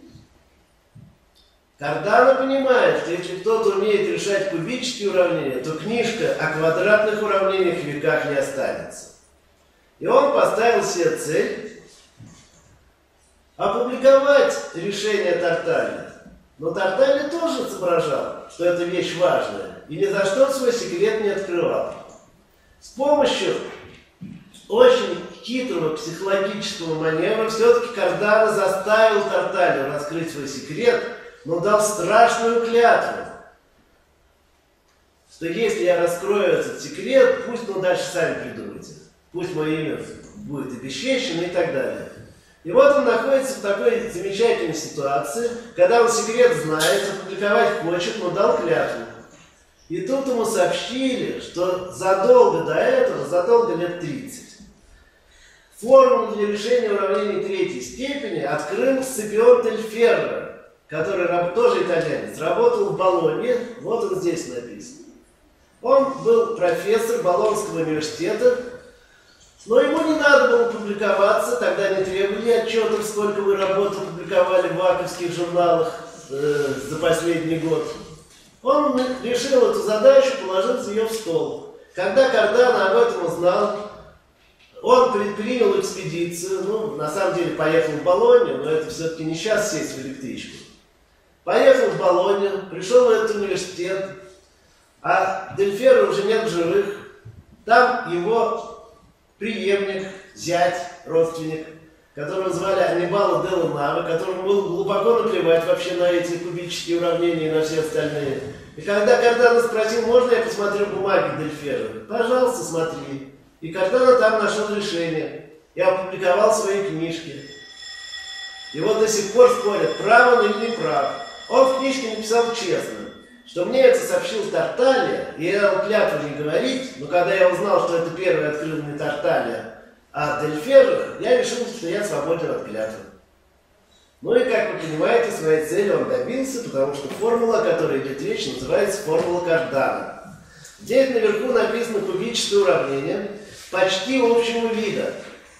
Кардано понимает, что если кто-то умеет решать кубические уравнения, то книжка о квадратных уравнениях в веках не останется. И он поставил себе цель опубликовать решение Тарталья. Но Тарталья тоже соображал, что это вещь важная, и ни за что свой секрет не открывал. С помощью очень хитрого психологического маневра все-таки Кардано заставил Тарталью раскрыть свой секрет, но дал страшную клятву, что если я раскрою этот секрет, пусть дальше сами придумайте, пусть мое имя будет обесчещено и так далее. И вот он находится в такой замечательной ситуации, когда он секрет знает, опубликовать хочет, но дал клятву. И тут ему сообщили, что задолго до этого, задолго лет 30, формулу для решения уравнений третьей степени открыл Сципион дель Ферро, который тоже итальянец, работал в Болонье, вот он здесь написан. Он был профессор Болонского университета, но ему не надо было публиковаться, тогда не требовали отчетов, сколько вы работ опубликовали в ваковских журналах за последний год. Он решил эту задачу, положил ее в стол. Когда Кардано об этом узнал, он предпринял экспедицию, ну, на самом деле поехал в Болонью, но это все-таки не сейчас сесть в электричку. Поехал в Болонью, пришел в этот университет, а дель Ферро уже нет в живых. Там его преемник, зять, родственник, которого звали Аннибало делла Нава, которому было глубоко наплевать вообще на эти кубические уравнения и на все остальные. И когда Кардано спросил, можно я посмотрю бумаги дель Ферро? Пожалуйста, смотри. И Кардано там нашел решение и опубликовал свои книжки. И вот до сих пор спорят, прав он или не прав. Он в книжке написал честно, что мне это сообщил Тарталья, и я дал клятву не говорить, но когда я узнал, что это первый открыл не Тарталья, а дель Ферро, я решил, что я свободен от клятвы. Ну и, как вы понимаете, своей цели он добился, потому что формула, о которой идет речь, называется формула Кардано. Здесь наверху написано кубическое уравнение почти общего вида.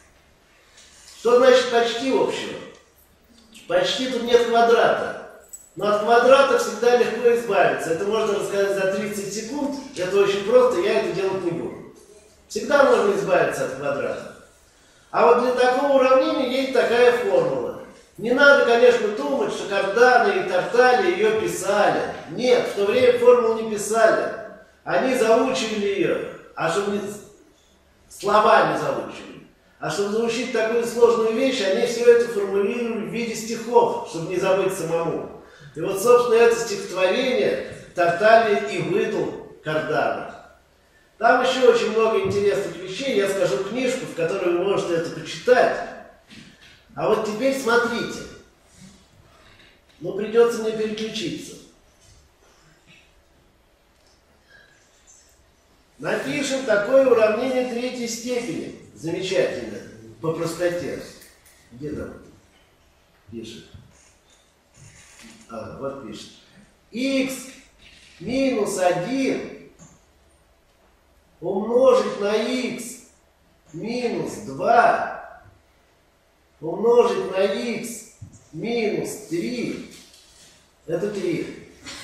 Что значит почти общего? Почти тут нет квадрата. Но от квадрата всегда легко избавиться. Это можно рассказать за 30 секунд. Это очень просто, я это делать не буду. Всегда можно избавиться от квадрата. А вот для такого уравнения есть такая формула. Не надо, конечно, думать, что Кардано и Тарталья ее писали. Нет, в то время формулу не писали. Они заучивали ее, а чтобы не... словами заучивали. А чтобы заучить такую сложную вещь, они все это формулировали в виде стихов, чтобы не забыть самому. И вот, собственно, это стихотворение Тарталья и выдал Кардано. Там еще очень много интересных вещей. Я скажу книжку, в которой вы можете это почитать. А вот теперь смотрите. Ну, придется мне переключиться. Напишем такое уравнение третьей степени. Замечательно. По простоте. Где там? Пишет. Ага, вот пишет. Х минус 1 умножить на х минус 2 умножить на х минус 3, это 3,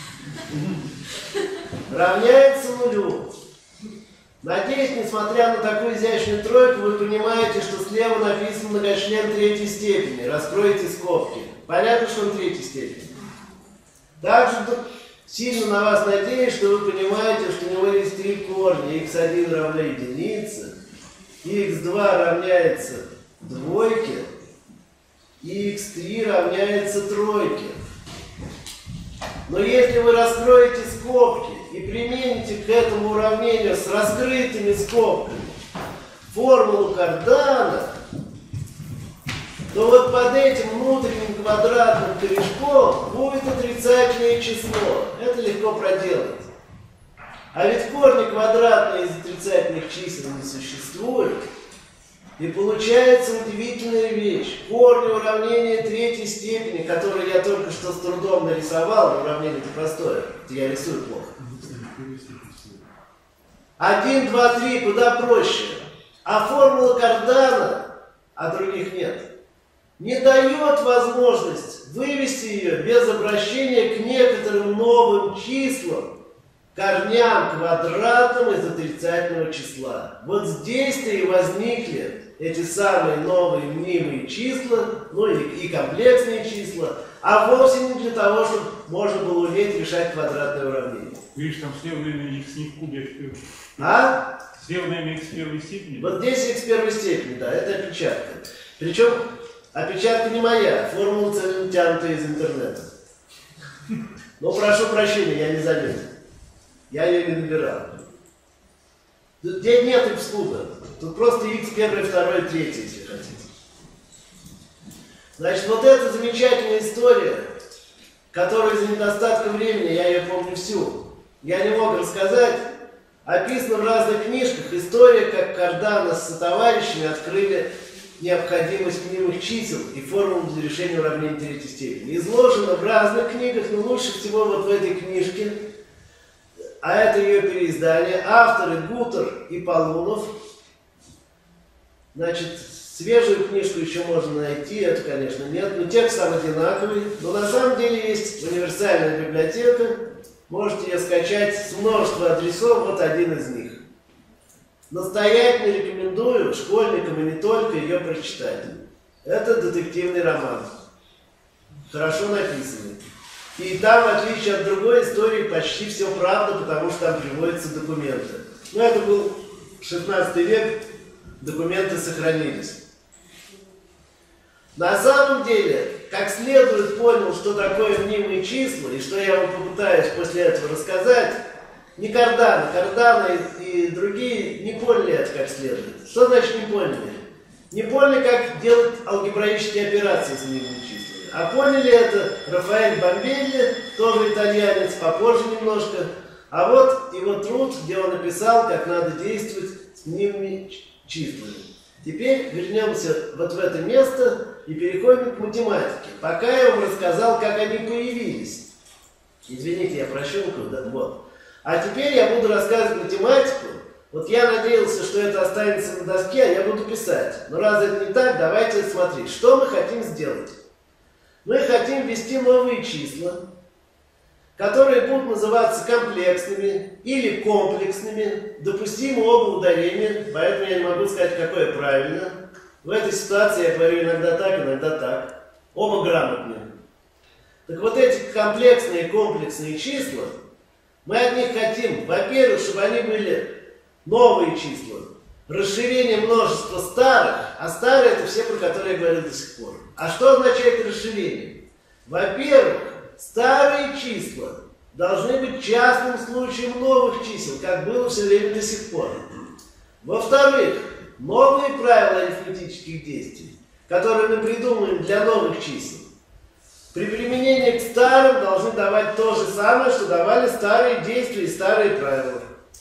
равняется нулю. Надеюсь, несмотря на такую изящную тройку, вы понимаете, что слева написано многочлен третьей степени. Раскройте скобки. Понятно, что он третьей степени. Также сильно на вас надеюсь, что вы понимаете, что у него есть 3 корня. Х1 равно единице, х2 равняется двойке, и х3 равняется тройке. Но если вы раскроете скобки и примените к этому уравнению с раскрытыми скобками формулу Кардано, то вот под этим внутренним квадратным корешком будет отрицательное число. Это легко проделать. А ведь корни квадратные из отрицательных чисел не существуют. И получается удивительная вещь. Корни уравнения третьей степени, которые я только что с трудом нарисовал, уравнение-то простое, я рисую плохо. 1, 2, 3 куда проще. А формула Кардано, а других нет, не дает возможность вывести ее без обращения к некоторым новым числам, корням квадратным из отрицательного числа. Вот здесь-то и возникли эти самые новые мнимые числа, ну и комплексные числа, а вовсе не для того, чтобы можно было уметь решать квадратные уравнения. Видишь, там слева, наверное, x не в кубе, А? Слева, наверное, x первой степени. Вот здесь x первой степени, да, это опечатка. Причем опечатка не моя, формула тянутая из интернета. Но прошу прощения, я не заметил. Я ее не набирал. Здесь нет x куба. Тут просто x первое, второе, третье, если хотите. Значит, вот эта замечательная история, которая из-за недостатка времени, я ее помню всю, я не мог рассказать, описана в разных книжках. История, как Кардано с товарищами открыли необходимость мнимых чисел и формул для решения уравнений третьей степени. Изложено в разных книгах, но лучше всего вот в этой книжке, а это ее переиздание, авторы Гутер и Полунов. Значит, свежую книжку еще можно найти, это, конечно, нет, но текст там одинаковый. Но на самом деле есть универсальная библиотека, можете ее скачать с множества адресов, вот один из них. Настоятельно рекомендую школьникам и не только ее прочитать. Это детективный роман, хорошо написанный. И там, в отличие от другой истории, почти все правда, потому что там приводятся документы. Но это был 16 век, документы сохранились. На самом деле, как следует понял, что такое мнимые числа, и что я вам попытаюсь после этого рассказать, не Кардано, Кардано и другие не поняли это как следует. Что значит не поняли? Не поняли, как делать алгебраические операции с мнимыми числами. А поняли это Рафаэль Бомбелли, тоже итальянец, попозже немножко. А вот его труд, где он написал, как надо действовать с мнимыми числами. Теперь вернемся вот в это место и переходим к математике. Пока я вам рассказал, как они появились. Извините, я прощелкаю, да, вот. А теперь я буду рассказывать математику. Вот я надеялся, что это останется на доске, а я буду писать. Но раз это не так, давайте смотреть. Что мы хотим сделать? Мы хотим ввести новые числа, которые будут называться комплексными или комплексными. Допустимо оба ударения, поэтому я не могу сказать, какое правильно. В этой ситуации я говорю иногда так. Оба грамотные. Так вот эти комплексные и комплексные числа, мы от них хотим, во-первых, чтобы они были новые числа, расширение множества старых, а старые это все, про которые я говорил до сих пор. А что означает расширение? Во-первых, старые числа должны быть частным случаем новых чисел, как было все время до сих пор. Во-вторых, новые правила арифметических действий, которые мы придумаем для новых чисел, при применении к старым должны давать то же самое, что давали старые действия и старые правила.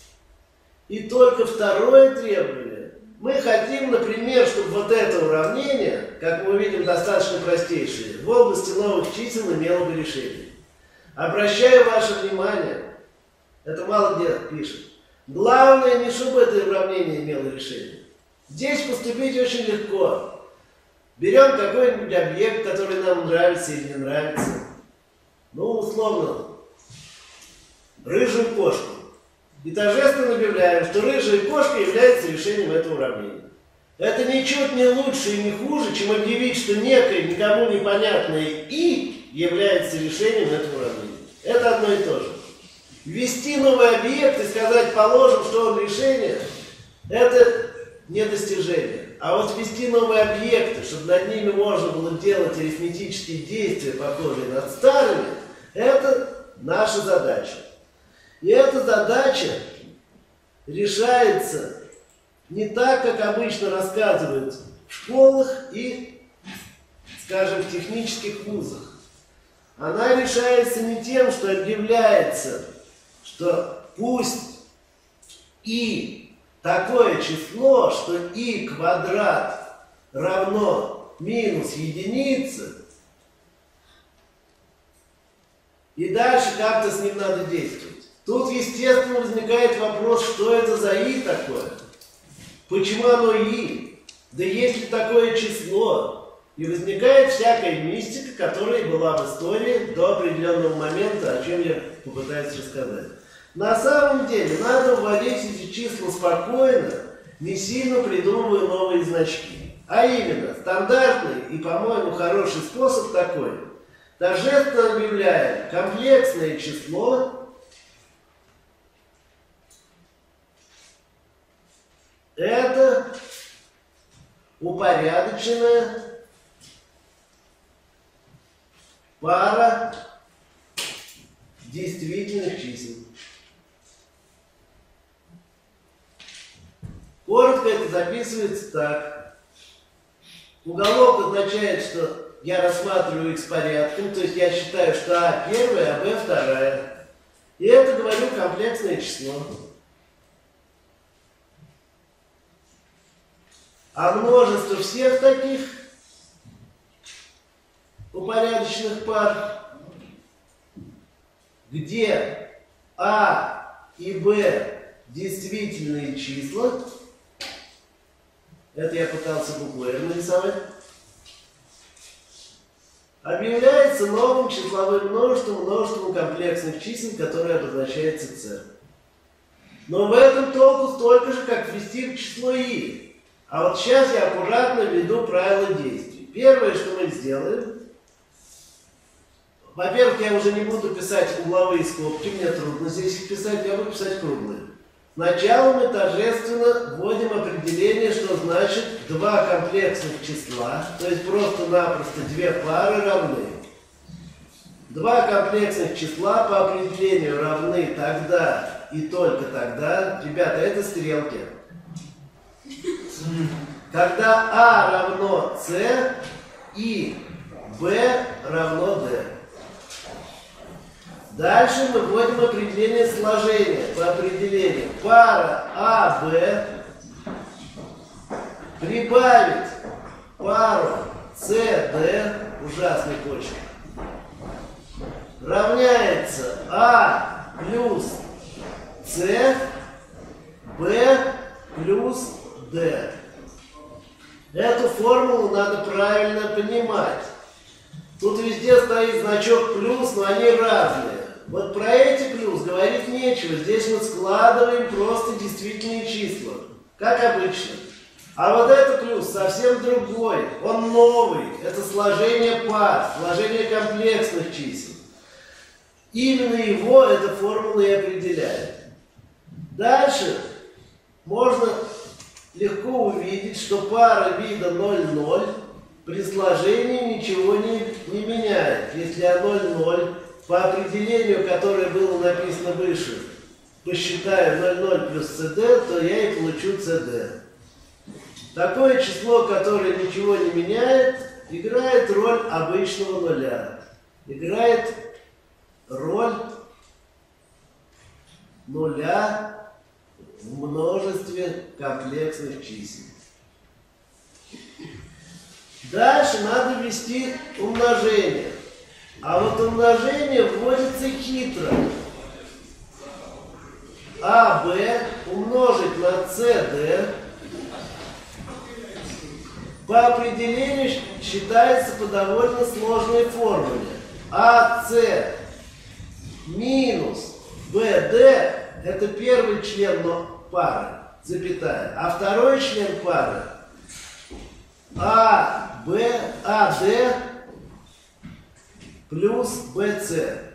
И только второе требование. Мы хотим, например, чтобы вот это уравнение, как мы видим, достаточно простейшее, в области новых чисел имело бы решение. Обращаю ваше внимание, это мало где пишет, главное не чтобы это уравнение имело решение. Здесь поступить очень легко. Берем какой-нибудь объект, который нам нравится или не нравится. Ну, условно, рыжую кошку. И торжественно объявляем, что рыжая кошка является решением этого уравнения. Это ничуть не лучше и не хуже, чем объявить, что некое никому непонятное «и» является решением этого уравнения. Это одно и то же. Ввести новый объект и сказать, положим, что он решение, это не достижение. А вот ввести новые объекты, чтобы над ними можно было делать арифметические действия, похожие над старыми, это наша задача. И эта задача решается не так, как обычно рассказывают в школах и, скажем, в технических вузах. Она решается не тем, что объявляется, что пусть и такое число, что и квадрат равно минус единица, и дальше как-то с ним надо действовать. Тут, естественно, возникает вопрос, что это за и такое? Почему оно и? Да есть ли такое число? И возникает всякая мистика, которая была в истории до определенного момента, о чем я попытаюсь рассказать. На самом деле, надо вводить эти числа спокойно не сильно придумываю новые значки. А именно, стандартный и, по-моему, хороший способ такой. Торжественно объявляем комплексное число — это упорядоченная пара действительных чисел. Коротко это записывается так. Уголок означает, что я рассматриваю их с порядком, то есть я считаю, что А первая, а Б вторая. И это, говорю, комплексное число. А множество всех таких упорядоченных пар, где А и Б действительные числа, это я пытался букву R нарисовать, объявляется новым числовым множеством комплексных чисел, которое обозначается C. Но в этом толку столько же, как ввести число I. А вот сейчас я аккуратно введу правила действий. Первое, что мы сделаем, во-первых, я уже не буду писать угловые скобки, мне трудно здесь их писать, я буду писать круглые. Сначала мы торжественно вводим определение, что значит два комплексных числа, то есть просто-напросто две пары равны. Два комплексных числа по определению равны тогда и только тогда, ребята, это стрелки, когда А равно С и Б равно D. Дальше мы вводим определение сложения. По определению пара АБ прибавить пару СД, ужасный почерк, равняется А плюс С, Б плюс Д. Эту формулу надо правильно понимать. Тут везде стоит значок плюс, но они разные. Вот про эти плюс говорить нечего. Здесь мы складываем просто действительные числа, как обычно. А вот этот плюс совсем другой. Он новый. Это сложение пар, сложение комплексных чисел. Именно его эта формула и определяет. Дальше можно легко увидеть, что пара вида 0,0 при сложении ничего не меняет. Если я 0,0 по определению, которое было написано выше, посчитаю 0,0 плюс CD, то я и получу CD. Такое число, которое ничего не меняет, играет роль обычного нуля. Играет роль нуля в множестве комплексных чисел. Дальше надо ввести умножение. А вот умножение вводится хитро. АБ умножить на СД по определению считается по довольно сложной формуле. АС минус БД — это первый член пары, запятая. А второй член пары АД плюс БС.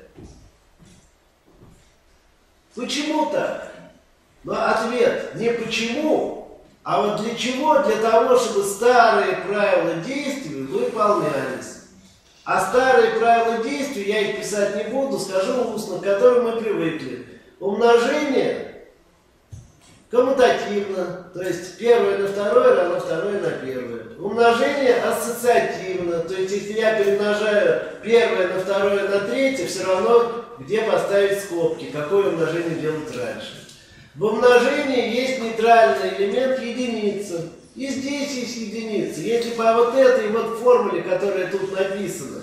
Почему так? Но ответ не почему, а вот для чего? Для того, чтобы старые правила действий выполнялись. А старые правила действий, я их писать не буду, скажу устно, к которым мы привыкли. Умножение коммутативно, то есть первое на второе равно второе на первое. Умножение ассоциативно, то есть если я перемножаю первое на второе на третье, все равно где поставить скобки, какое умножение делать раньше. В умножении есть нейтральный элемент единица. И здесь есть единица. Если по вот этой вот формуле, которая тут написана,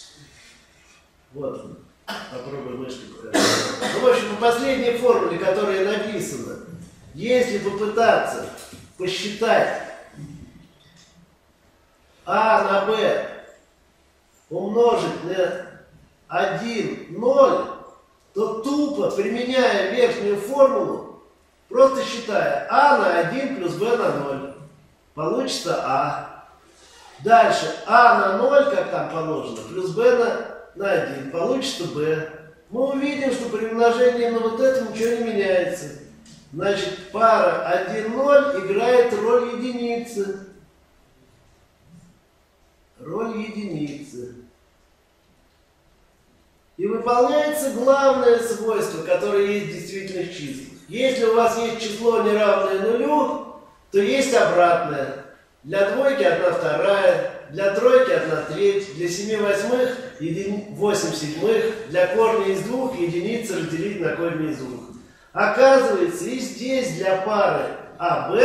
вот, попробуй мышкой показать. Ну, в общем, по последней формуле, которая написана, если попытаться посчитать А на Б умножить на 1, 0, то тупо, применяя верхнюю формулу, Просто считая а на 1 плюс b на 0. Получится а. Дальше а на 0, как там положено, плюс b на 1. Получится b. Мы увидим, что при умножении на вот это ничего не меняется. Значит, пара 1, 0 играет роль единицы. Роль единицы. И выполняется главное свойство, которое есть в действительных числах. Если у вас есть число неравное нулю, то есть обратное. Для двойки 1/2, для тройки 1/3, для 7/8 8 седьмых, для корня из 2 единица разделить на корень из 2. Оказывается, и здесь для пары АБ,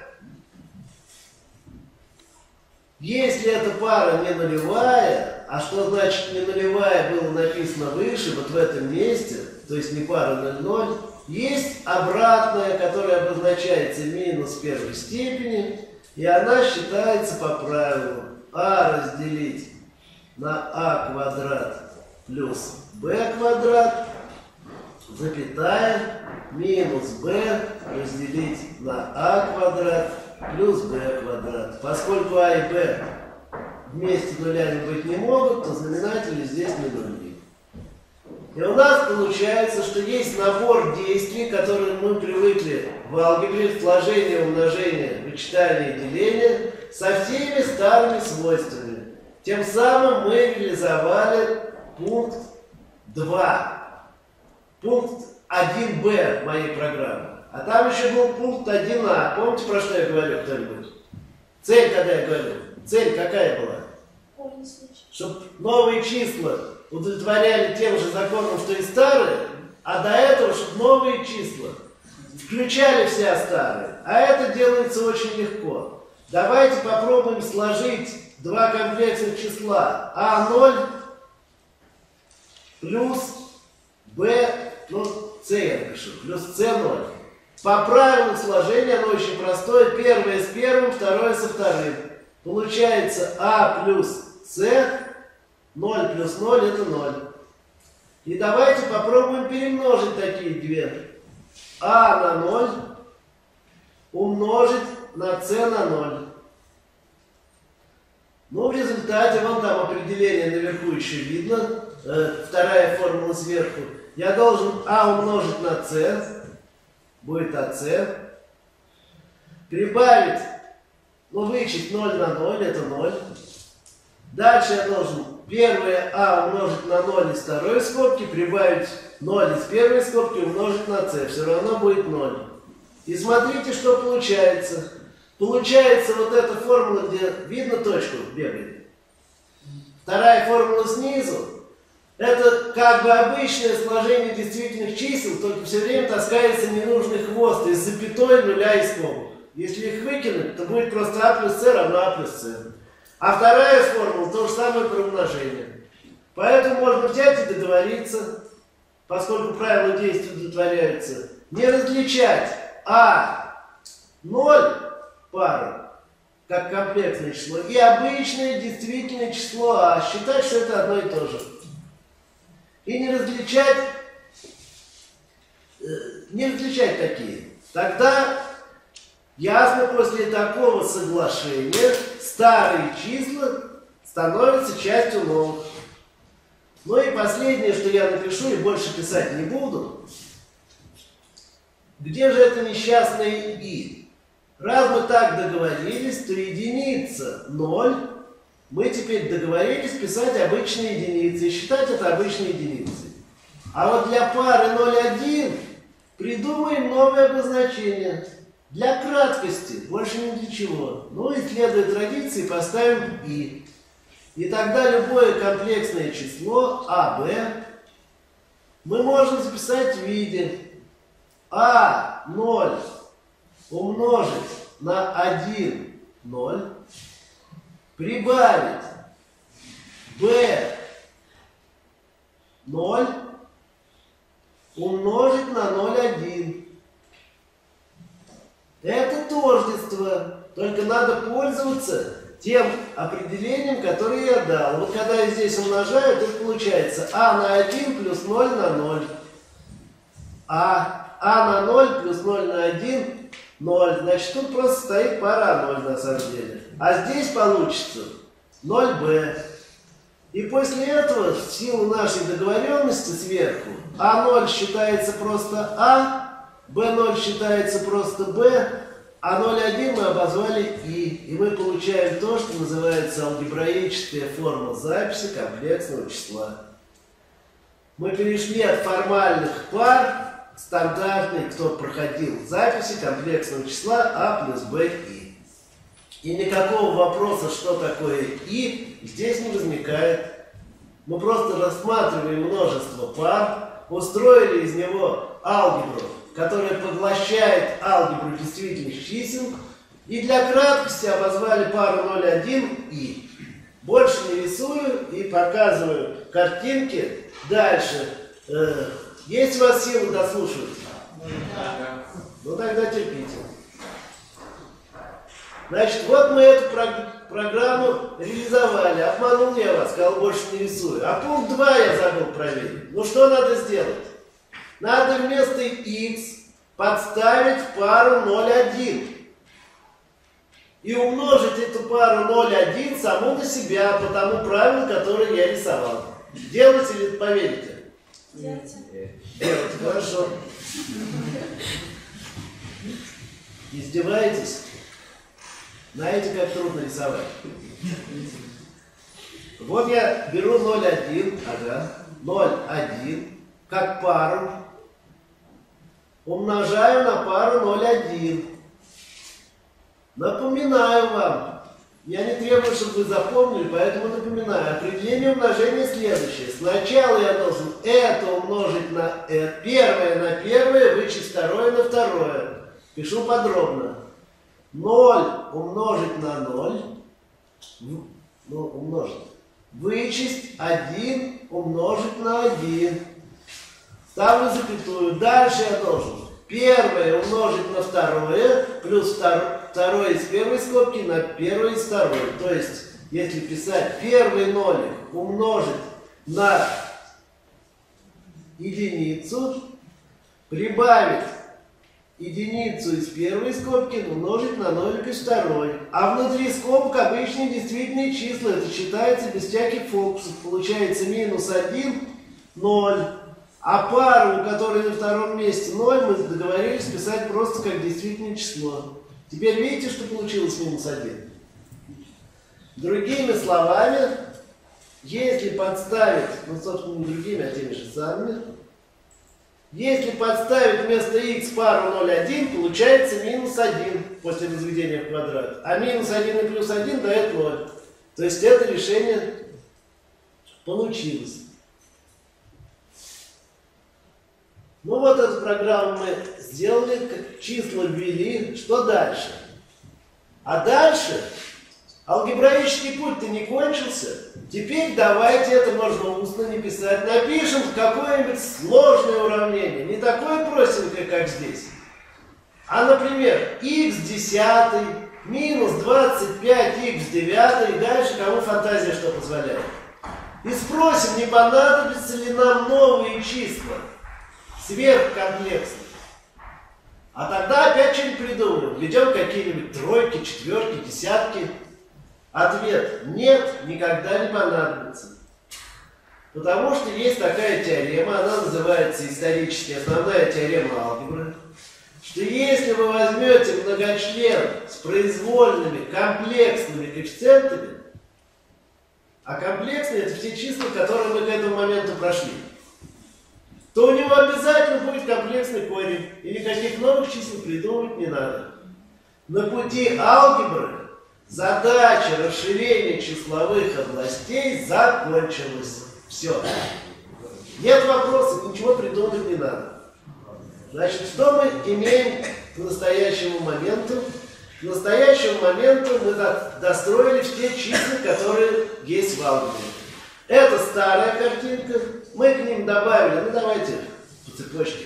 если эта пара не нулевая, а что значит не нулевая было написано выше, вот в этом месте, то есть не пара 0,0, есть обратная, которая обозначается минус первой степени, и она считается по правилу а разделить на а квадрат плюс b квадрат, запятая, минус b разделить на а квадрат плюс b квадрат. Поскольку а и b вместе нулями быть не могут, то знаменатели здесь не нули. И у нас получается, что есть набор действий, к которым мы привыкли в алгебре: сложение, умножение, вычитание и деление, со всеми старыми свойствами. Тем самым мы реализовали пункт 2. Пункт 1b моей программы. А там еще был пункт 1а. Помните, про что я говорю кто-нибудь? Цель, когда я говорю? Цель какая была? Чтобы новые числа удовлетворяли тем же законам, что и старые, а до этого, чтобы новые числа включали все старые. А это делается очень легко. Давайте попробуем сложить два комплексных числа А0 плюс b, c я напишу, плюс c0. По правилу сложения оно очень простое. Первое с первым, второе со вторым. Получается а плюс c, 0 плюс 0 это 0. И давайте попробуем перемножить такие две. А на 0 умножить на c на 0. Ну, в результате, вон там определение наверху еще видно. Вторая формула сверху. Я должен а умножить на c. Будет АС. Прибавить, вычесть 0 на 0, это 0. Дальше я должен первое а умножить на 0 из второй скобки, прибавить 0 из первой скобки, умножить на c. Все равно будет 0. И смотрите, что получается. Получается вот эта формула, где видно точку бегает. Вторая формула снизу. Это как бы обычное сложение действительных чисел, только все время таскается ненужный хвост из запятой, нуля и скобок. Если их выкинуть, то будет просто а плюс c равно а плюс c. А вторая формула то же самое про умножение. Поэтому можно взять и договориться, поскольку правила действия удовлетворяются, не различать А0 пару как комплексное число и обычное действительное число А. Считать, что это одно и то же. И не различать такие. Тогда ясно, после такого соглашения старые числа становятся частью новых. Ну и последнее, что я напишу и больше писать не буду. Где же это несчастное и? Раз мы так договорились, то единица 0. Мы теперь договорились писать обычные единицы и считать это обычной единицей. А вот для пары 0,1 придумаем новое обозначение. Для краткости, больше ни для чего. Ну и следуя традиции поставим и. И тогда любое комплексное число АБ мы можем записать в виде А0 умножить на 1, 0. Прибавить b0 умножить на 0,1. Это тождество. Только надо пользоваться тем определением, которое я дал. Вот когда я здесь умножаю, то получается а на 1 плюс 0 на 0. А на 0 плюс 0 на 1, 0. Значит, тут просто стоит пара 0 на самом деле. А здесь получится 0b. И после этого, в силу нашей договоренности сверху, А0 считается просто А, Б0 считается просто Б, а 0,1 мы обозвали И. И мы получаем то, что называется алгебраическая форма записи комплексного числа. Мы перешли от формальных пар к стандартной, кто проходил записи комплексного числа А плюс Б И. И никакого вопроса, что такое И, здесь не возникает. Мы просто рассматриваем множество пар, устроили из него алгебру, которая поглощает алгебру действительных чисел, и для краткости обозвали пару 0,1 И. Больше не рисую и показываю картинки дальше. Есть у вас силы дослушивать? Да. Ну тогда терпите. Значит, вот мы эту программу реализовали. Обманул я вас, сказал, больше не рисую. А пункт 2 я забыл проверить. Ну что надо сделать? Надо вместо x подставить пару 0,1. И умножить эту пару 0,1 саму на себя по тому правилу, которое я рисовал. Делать или поверите? Делайте. Делайте, хорошо. Издеваетесь? Знаете, как трудно рисовать? Вот я беру 0,1, ага, 0,1, как пару, умножаю на пару 0,1. Напоминаю вам, я не требую, чтобы вы запомнили, поэтому напоминаю. Определение умножения следующее. Сначала я должен это умножить на это, первое на первое, вычесть второе на второе. Пишу подробно. 0 умножить на 0, вычесть 1 умножить на 1. Ставлю запятую. Дальше я должен первое умножить на второе, плюс второе из первой скобки на первое из второй. То есть, если писать первый нолик умножить на единицу, прибавить единицу из первой скобки умножить на нолик из второй. А внутри скобок обычные действительные числа. Это считается без всяких фокусов. Получается минус 1, 0. А пару, у которой на втором месте 0, мы договорились писать просто как действительное число. Теперь видите, что получилось минус 1? Другими словами, если подставить, ну, собственно, не другими, а теми же самыми, если подставить вместо x пару 0,1, получается минус 1 после возведения в квадрат. А минус 1 и плюс 1 дает 0. То есть это решение получилось. Ну вот эту программу мы сделали, как числа ввели. Что дальше? А дальше алгебраический путь-то не кончился. Теперь давайте, это можно устно не писать, напишем какое-нибудь сложное уравнение. Не такое простенькое, как здесь. А, например, x десятый минус 25x девятый. И дальше кому фантазия что позволяет. И спросим, не понадобятся ли нам новые числа сверхкомплексные. А тогда опять что-нибудь придумаем. Введем какие-нибудь тройки, четверки, десятки. Ответ: нет, никогда не понадобится. Потому что есть такая теорема, она называется исторически основная теорема алгебры, что если вы возьмете многочлен с произвольными комплексными коэффициентами, а комплексные — это все числа, которые мы к этому моменту прошли, то у него обязательно будет комплексный корень, и никаких новых чисел придумывать не надо. На пути алгебры задача расширения числовых областей закончилась. Все. Нет вопросов, ничего придумать не надо. Значит, что мы имеем к настоящему моменту? К настоящему моменту мы достроили все числа, которые есть в алгебре. Это старая картинка. Мы к ним добавили, ну давайте по цепочке.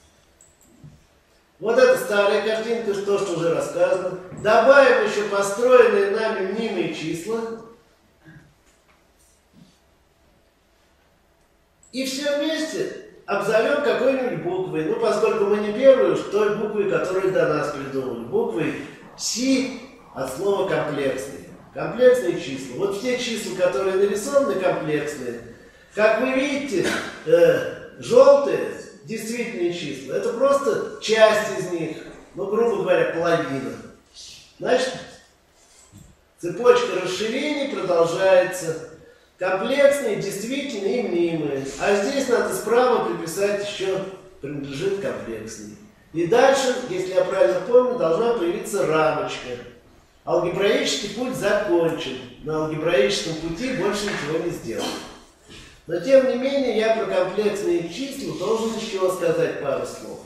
Вот эта старая картинка, то, что уже рассказано. Добавим еще построенные нами мнимые числа. И все вместе обзовем какой-нибудь буквой. Ну, поскольку мы не первые, уж той буквой, которую до нас придумали. Буквой С от слова комплексный. Комплексные числа. Вот те числа, которые нарисованы, комплексные. Как вы видите, желтые действительные числа. Это просто часть из них. Ну, грубо говоря, половина. Значит, цепочка расширений продолжается. Комплексные, действительные и мнимые. А здесь надо справа приписать еще принадлежит комплексный. И дальше, если я правильно помню, должна появиться рамочка. Алгебраический путь закончен. На алгебраическом пути больше ничего не сделано. Но тем не менее, я про комплексные числа должен еще сказать пару слов.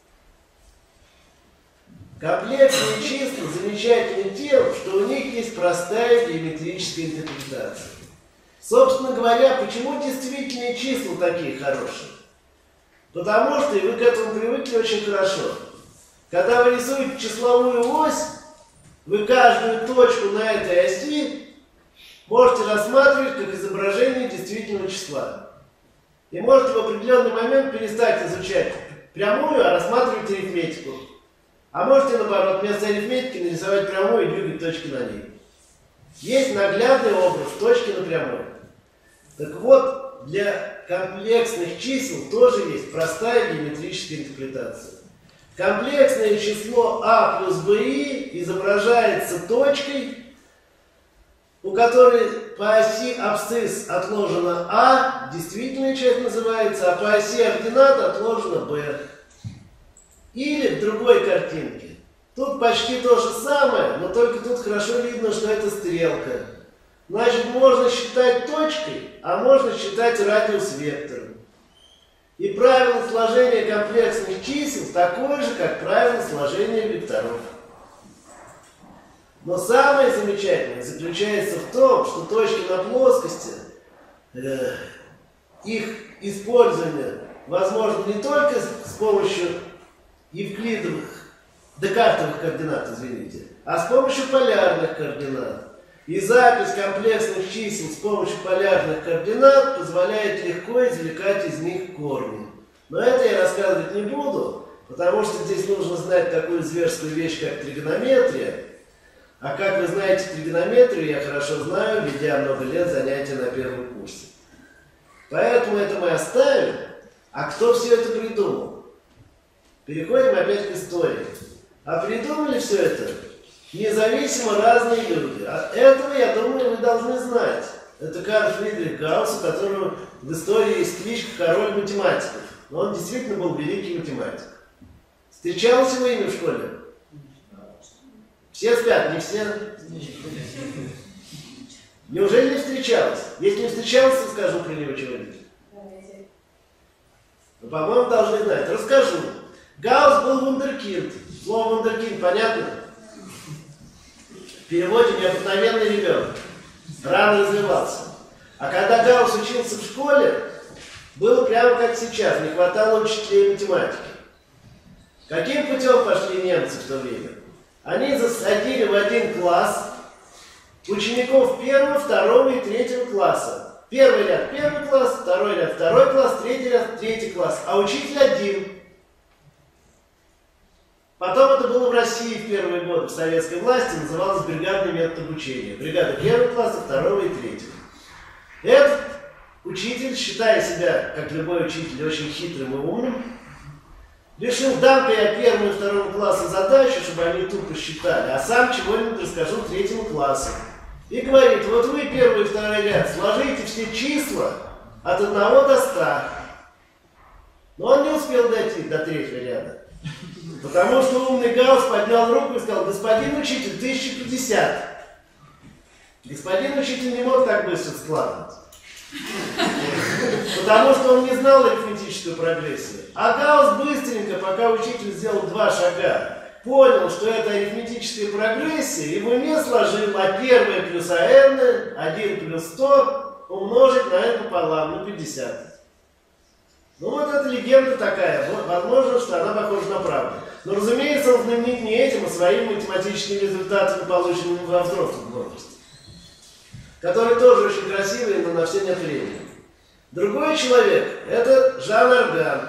Комплексные числа замечательны тем, что у них есть простая геометрическая интерпретация. Собственно говоря, почему действительные числа такие хорошие? Потому что, и вы к этому привыкли очень хорошо, когда вы рисуете числовую ось, вы каждую точку на этой оси можете рассматривать как изображение действительного числа. И можете в определенный момент перестать изучать прямую, а рассматривать арифметику. А можете, наоборот, вместо арифметики нарисовать прямую и двигать точки на ней. Есть наглядный образ точки на прямой. Так вот, для комплексных чисел тоже есть простая геометрическая интерпретация. Комплексное число а плюс bi изображается точкой, у которой по оси абсцисс отложена а, действительная часть называется, а по оси ординат отложена b. Или в другой картинке. Тут почти то же самое, но только тут хорошо видно, что это стрелка. Значит, можно считать точкой, а можно считать радиус вектором. И правило сложения комплексных чисел такое же, как правило сложения векторов. Но самое замечательное заключается в том, что точки на плоскости, их использование возможно не только с помощью евклидовых, декартовых координат, извините, а с помощью полярных координат. И запись комплексных чисел с помощью полярных координат позволяет легко извлекать из них корни. Но это я рассказывать не буду, потому что здесь нужно знать такую зверскую вещь, как тригонометрия. А как вы знаете, тригонометрию я хорошо знаю, ведя много лет занятия на первом курсе. Поэтому это мы оставим. А кто все это придумал? Переходим опять к истории. А придумали все это независимо разные люди. А этого, я думаю, вы должны знать. Это Карл Фридрих Гаусс, у которого в истории есть кличка «Король математиков». Но он действительно был великий математик. Встречалось его имя в школе? Все спят, не все? Неужели не встречалось? Если не встречалось, то скажу про него чего-нибудь. Ну, по-моему, должны знать. Расскажу. Гаусс был вундеркинд. Слово вундеркинд понятно? В переводе необыкновенный ребенок. Рано развивался. А когда Гаусс учился в школе, было прямо как сейчас. Не хватало учителей математики. Каким путем пошли немцы в то время? Они засадили в один класс учеников первого, второго и третьего класса. Первый ряд первый класс, второй ряд второй класс, третий ряд третий класс. А учитель один. Потом это было в России в первые годы в советской власти, называлось бригадный метод обучения. Бригада первого класса, второго и третьего. Этот учитель, считая себя, как любой учитель, очень хитрым и умным, решил, дам-ка я первому и второму классу задачу, чтобы они тупо считали, а сам чего-нибудь расскажу третьему классу. И говорит, вот вы первый и второй ряд сложите все числа от 1 до 100. Но он не успел дойти до третьего ряда. Потому что умный Гаусс поднял руку и сказал, господин учитель, 1050. Господин учитель не мог так быстро складывать. Потому что он не знал арифметическую прогрессию. А Гаусс быстренько, пока учитель сделал 2 шага, понял, что это арифметическая прогрессия, и в уме сложил А1 плюс АН, 1 плюс 100 умножить на n пополам, на 50. Ну вот эта легенда такая, возможно, что она похожа на правду. Но, разумеется, он знаменит не этим, а своими математическими результатами, полученными во взрослом возрасте, которые тоже очень красивые, но на все нет времени. Другой человек – это Жан Арган,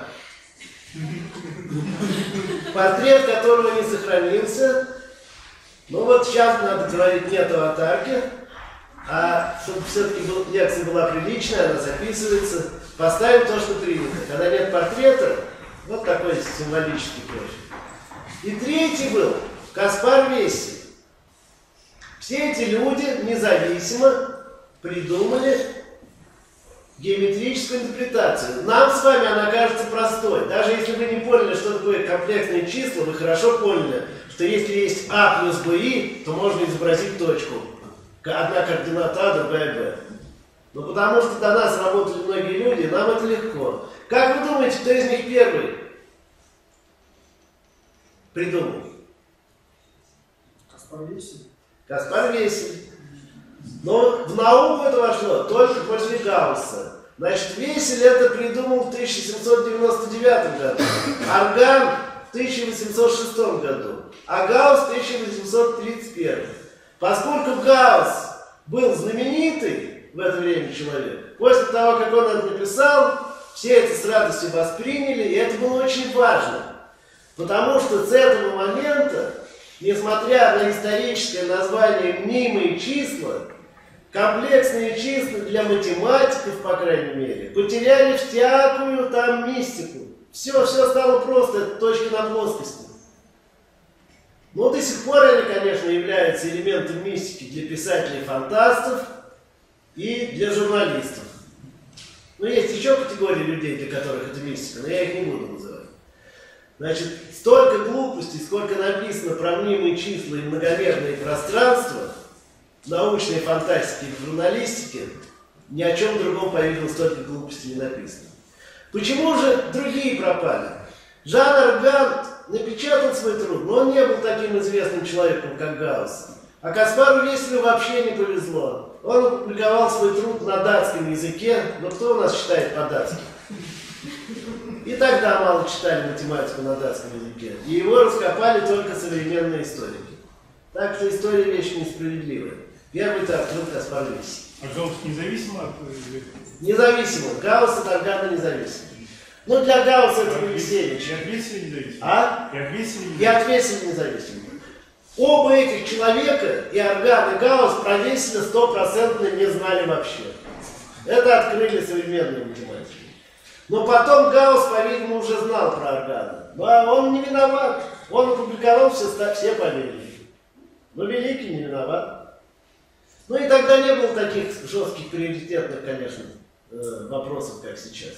портрет которого не сохранился. Ну вот сейчас надо говорить нет аватарки, а чтобы все-таки лекция была приличная, она записывается, поставим то, что принято. Когда нет портрета, вот такой символический профиль. И третий был Каспар Вессель. Все эти люди независимо придумали геометрическую интерпретацию. Нам с вами она кажется простой. Даже если вы не поняли, что такое комплексные числа, вы хорошо поняли, что если есть А плюс БИ, то можно изобразить точку. Одна координата А, другая Б. Но потому что до нас работали многие люди, нам это легко. Как вы думаете, кто из них первый придумал? Каспар Вессель. Каспар Вессель. Но в науку это вошло только после Гаусса. Значит, Вессель это придумал в 1799 году, Арган в 1806 году, а Гаусс в 1831. Поскольку Гаусс был знаменитый в это время человек, после того, как он это написал, все это с радостью восприняли, и это было очень важно. Потому что с этого момента, несмотря на историческое название «мнимые числа», комплексные числа для математиков, по крайней мере, потеряли всякую там мистику. Все стало просто, это точки на плоскости. Но до сих пор они, конечно, являются элементом мистики для писателей-фантастов и для журналистов. Но есть еще категории людей, для которых это мистика, но я их не буду называть. Значит, столько глупостей, сколько написано про мнимые числа и многомерные пространства, научной фантастики и журналистики, ни о чем другом, по-видимому, столько глупостей не написано. Почему же другие пропали? Жан Арган напечатал свой труд, но он не был таким известным человеком, как Гаусс. А Каспару Весселю вообще не повезло. Он опубликовал свой труд на датском языке, но кто у нас читает по-датски? И тогда мало читали математику на датском языке. И его раскопали только современные историки. Так что история вещь несправедливая. Первый-то открыл Каспар Вессель. А Гаусс независимо от... Независимо. Гаусс от Аргана независим. Ну, для Гаусса это Моисеевич. И от Весселя независимо? А? И от Весселя И от Весселя независимо. Оба этих человека, и Арган, и Гаусс, про Весселя 100% не знали вообще. Это открыли современные математики. Но потом Гаусс, по-видимому, уже знал про Аргана. Но он не виноват. Он опубликовал, все поверили. Но великий не виноват. Ну и тогда не было таких жестких приоритетных, конечно, вопросов, как сейчас.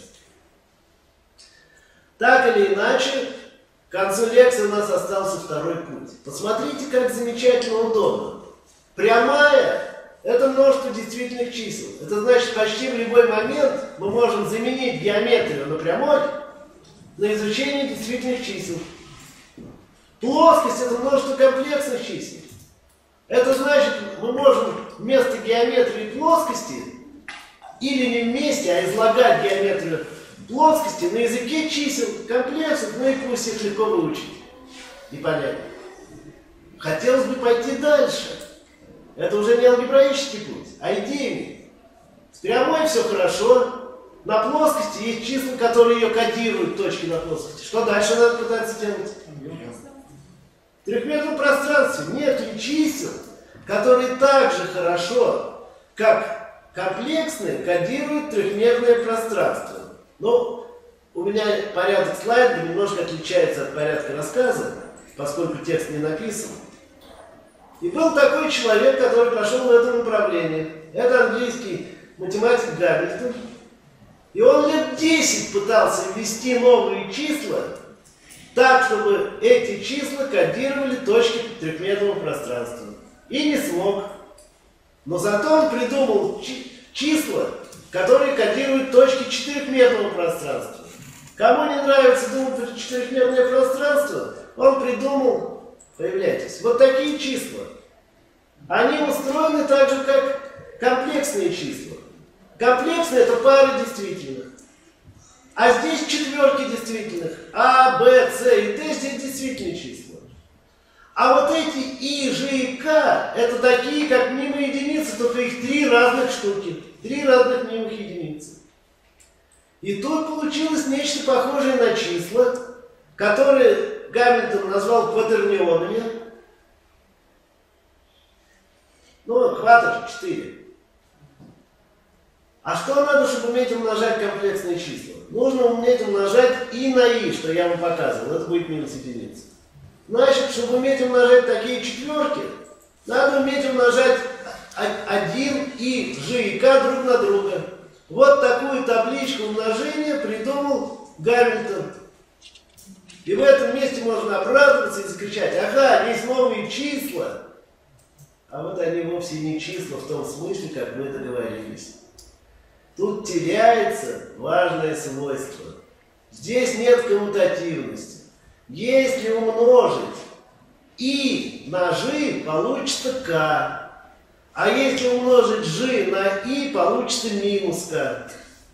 Так или иначе, к концу лекции у нас остался второй путь. Посмотрите, как замечательно удобно. Прямая – это множество действительных чисел. Это значит, почти в любой момент мы можем заменить геометрию на прямой на изучение действительных чисел. Плоскость – это множество комплексных чисел. Это значит, мы можем вместо геометрии плоскости или не вместе, а излагать геометрию плоскости на языке чисел, комплексов, ну и пусть их легко выучить и понять. Хотелось бы пойти дальше. Это уже не алгебраический путь, а идейный. С прямой все хорошо. На плоскости есть числа, которые ее кодируют, точки на плоскости. Что дальше надо пытаться делать? В трехмерном пространстве нет чисел, которые так же хорошо, как комплексные, кодируют трехмерное пространство. Но у меня порядок слайдов немножко отличается от порядка рассказа, поскольку текст не написан. И был такой человек, который пошел в это направление. Это английский математик Гамильтон. И он лет 10 пытался ввести новые числа так, чтобы эти числа кодировали точки трехмерного пространства. И не смог. Но зато он придумал числа, которые кодируют точки четырехмерного пространства. Кому не нравится думать про четырехмерное пространство, он придумал, появляйтесь, вот такие числа. Они устроены так же, как комплексные числа. Комплексные – это пары действительных. А здесь четверки действительных. А, Б, С и Д здесь действительные числа. А вот эти И, Ж и К – это такие, как мнимые единицы, только их три разных штуки. Три разных мнимых единицы. И тут получилось нечто похожее на числа, которые Гамильтон назвал кватернионами. Ну, квадр 4. А что надо, чтобы уметь умножать комплексные числа? Нужно уметь умножать и на и, что я вам показывал. Это будет минус единица. Значит, чтобы уметь умножать такие четверки, надо уметь умножать 1 и g и k друг на друга. Вот такую табличку умножения придумал Гамильтон. И в этом месте можно обрадоваться и закричать: ага, есть новые числа. А вот они вовсе не числа в том смысле, как мы договорились. Тут теряется важное свойство. Здесь нет коммутативности. Если умножить и на g, получится k. А если умножить g на и, получится минус k.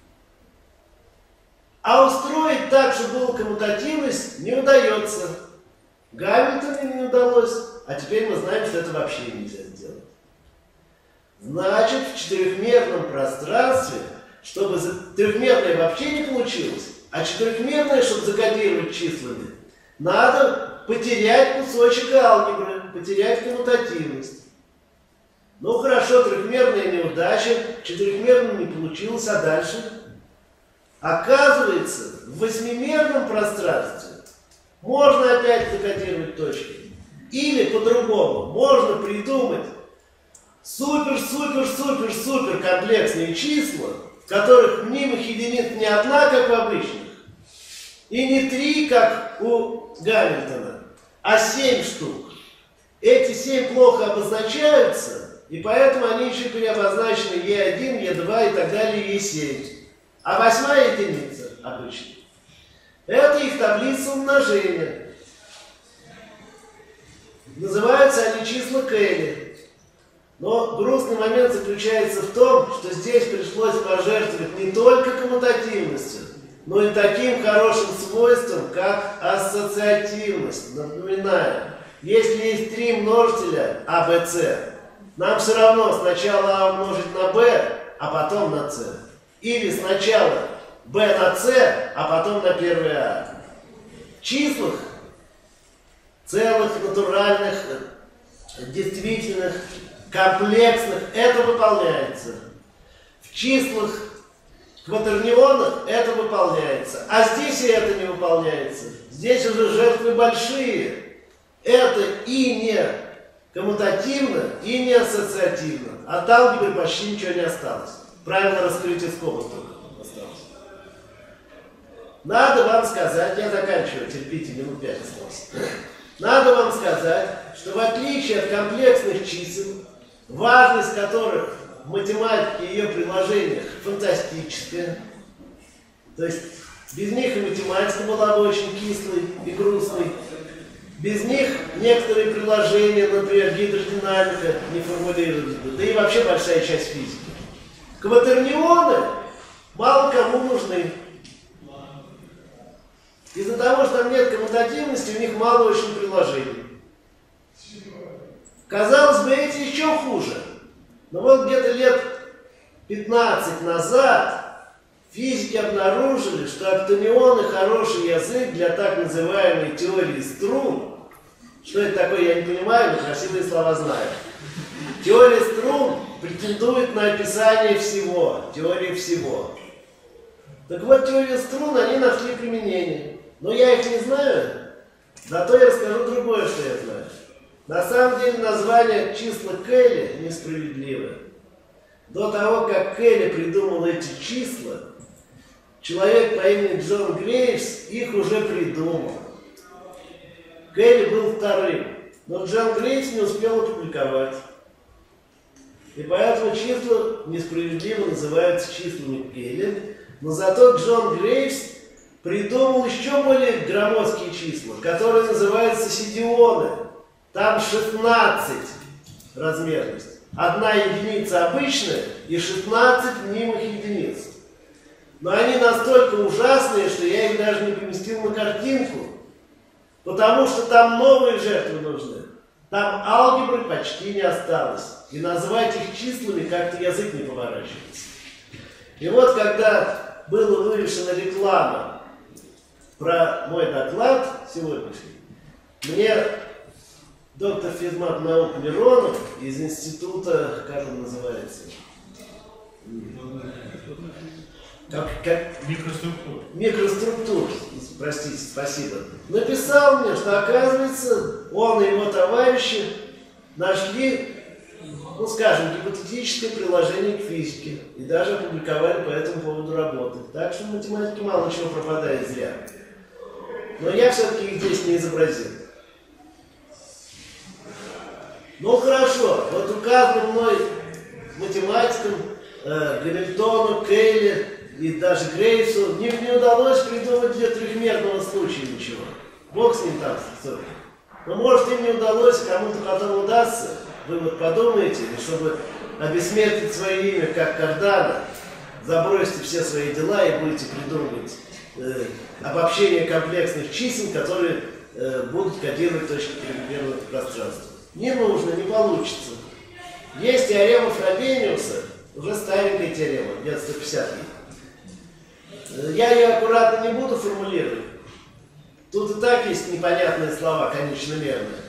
А устроить так, чтобы была коммутативность, не удается. Гамильтону не удалось, а теперь мы знаем, что это вообще нельзя сделать. Значит, в четырехмерном пространстве, чтобы трехмерное вообще не получилось, а четырехмерное, чтобы закодировать числами, надо потерять кусочек алгебры, потерять коммутативность. Ну хорошо, трехмерная неудача, четырехмерным не получилось, а дальше? Оказывается, в восьмимерном пространстве можно опять закодировать точки. Или по-другому, можно придумать супер комплексные числа, в которых мнимых единиц не одна, как в обычных, и не 3, как у Гамильтона, а 7 штук. Эти 7 плохо обозначаются, и поэтому они еще переобозначены Е1, Е2 и так далее, Е7. А восьмая единица обычно — это их таблица умножения. Называются они числа Келли. Но грустный момент заключается в том, что здесь пришлось пожертвовать не только коммутативностью, но и таким хорошим свойством, как ассоциативность. Напоминаю, если есть 3 множителя А, Б, С, нам все равно сначала А умножить на Б, а потом на С. Или сначала b на c, а потом на первое а. В числах целых, натуральных, действительных, комплексных это выполняется. В числах кватернионах это выполняется. А здесь и это не выполняется. Здесь уже жертвы большие. Это и не коммутативно, и не ассоциативно. От алгебры почти ничего не осталось. Правило раскрытия скобок только осталось. Надо вам сказать, я заканчиваю, терпите, минут 5 осталось. Надо вам сказать, что в отличие от комплексных чисел, важность которых в математике и ее приложениях фантастическая, то есть без них и математика была бы очень кислой и грустной, без них некоторые приложения, например, гидродинамика, не формулировались бы, да и вообще большая часть физики. Кватернионы мало кому нужны. Из-за того, что там нет коммутативности, у них мало очень приложений. Казалось бы, эти еще хуже. Но вот где-то лет 15 назад физики обнаружили, что октонионы хороший язык для так называемой теории струн. Что это такое, я не понимаю, но красивые слова знаю. Теория струн претендует на описание всего, теории всего. Так вот, теория струн, они нашли применение. Но я их не знаю, зато я расскажу другое, что я знаю. На самом деле название числа Келли несправедливое. До того, как Келли придумал эти числа, человек по имени Джон Грейвс их уже придумал. Келли был вторым, но Джон Грейвс не успел опубликовать. И поэтому числа несправедливо называются числами Келли, но зато Джон Грейвс придумал еще более громоздкие числа, которые называются сидионы. Там 16 размерность. Одна единица обычная и 16 мнимых единиц. Но они настолько ужасные, что я их даже не поместил на картинку, потому что там новые жертвы нужны. Там алгебры почти не осталось. И назвать их числами как-то язык не поворачивается. И вот когда была вывешена реклама про мой доклад сегодняшний, мне доктор физмат наук Миронов из института, как он называется? Микроструктур, простите, спасибо. Написал мне, что оказывается, он и его товарищи нашли, ну скажем, гипотетическое приложение к физике и даже опубликовали по этому поводу работы. Так что в математике мало чего пропадает зря. Но я все-таки их здесь не изобразил. Ну хорошо, вот указанным мной математикам Гамильтону, Кейли и даже Грейвсу не удалось придумать для трехмерного случая ничего. Бог с ним там, sorry. Но может им не удалось, кому-то потом удастся. Вы вот подумаете, чтобы обессмертить свое имя, как Кардано, забросьте все свои дела и будете придумывать обобщение комплексных чисел, которые будут кодировать точки трехмерного пространства. Не нужно, не получится. Есть теорема Фробениуса, уже старенькая теорема, где-то 150 лет. Я ее аккуратно не буду формулировать. Тут и так есть непонятные слова, конечномерные.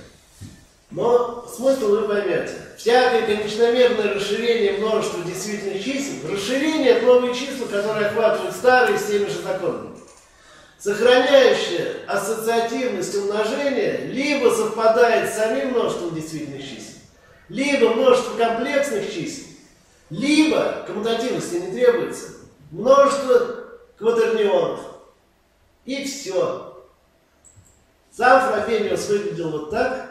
Но смысл вы поймете. Всякое конечномерное расширение множества действительных чисел, расширение — это новые числа, которые охватывают старые с теми же законами, сохраняющее ассоциативность умножения либо совпадает с самим множеством действительных чисел, либо множество комплексных чисел, либо, коммутативности не требуется, множество кватернионов. И все. Сам Фробениус выглядел вот так,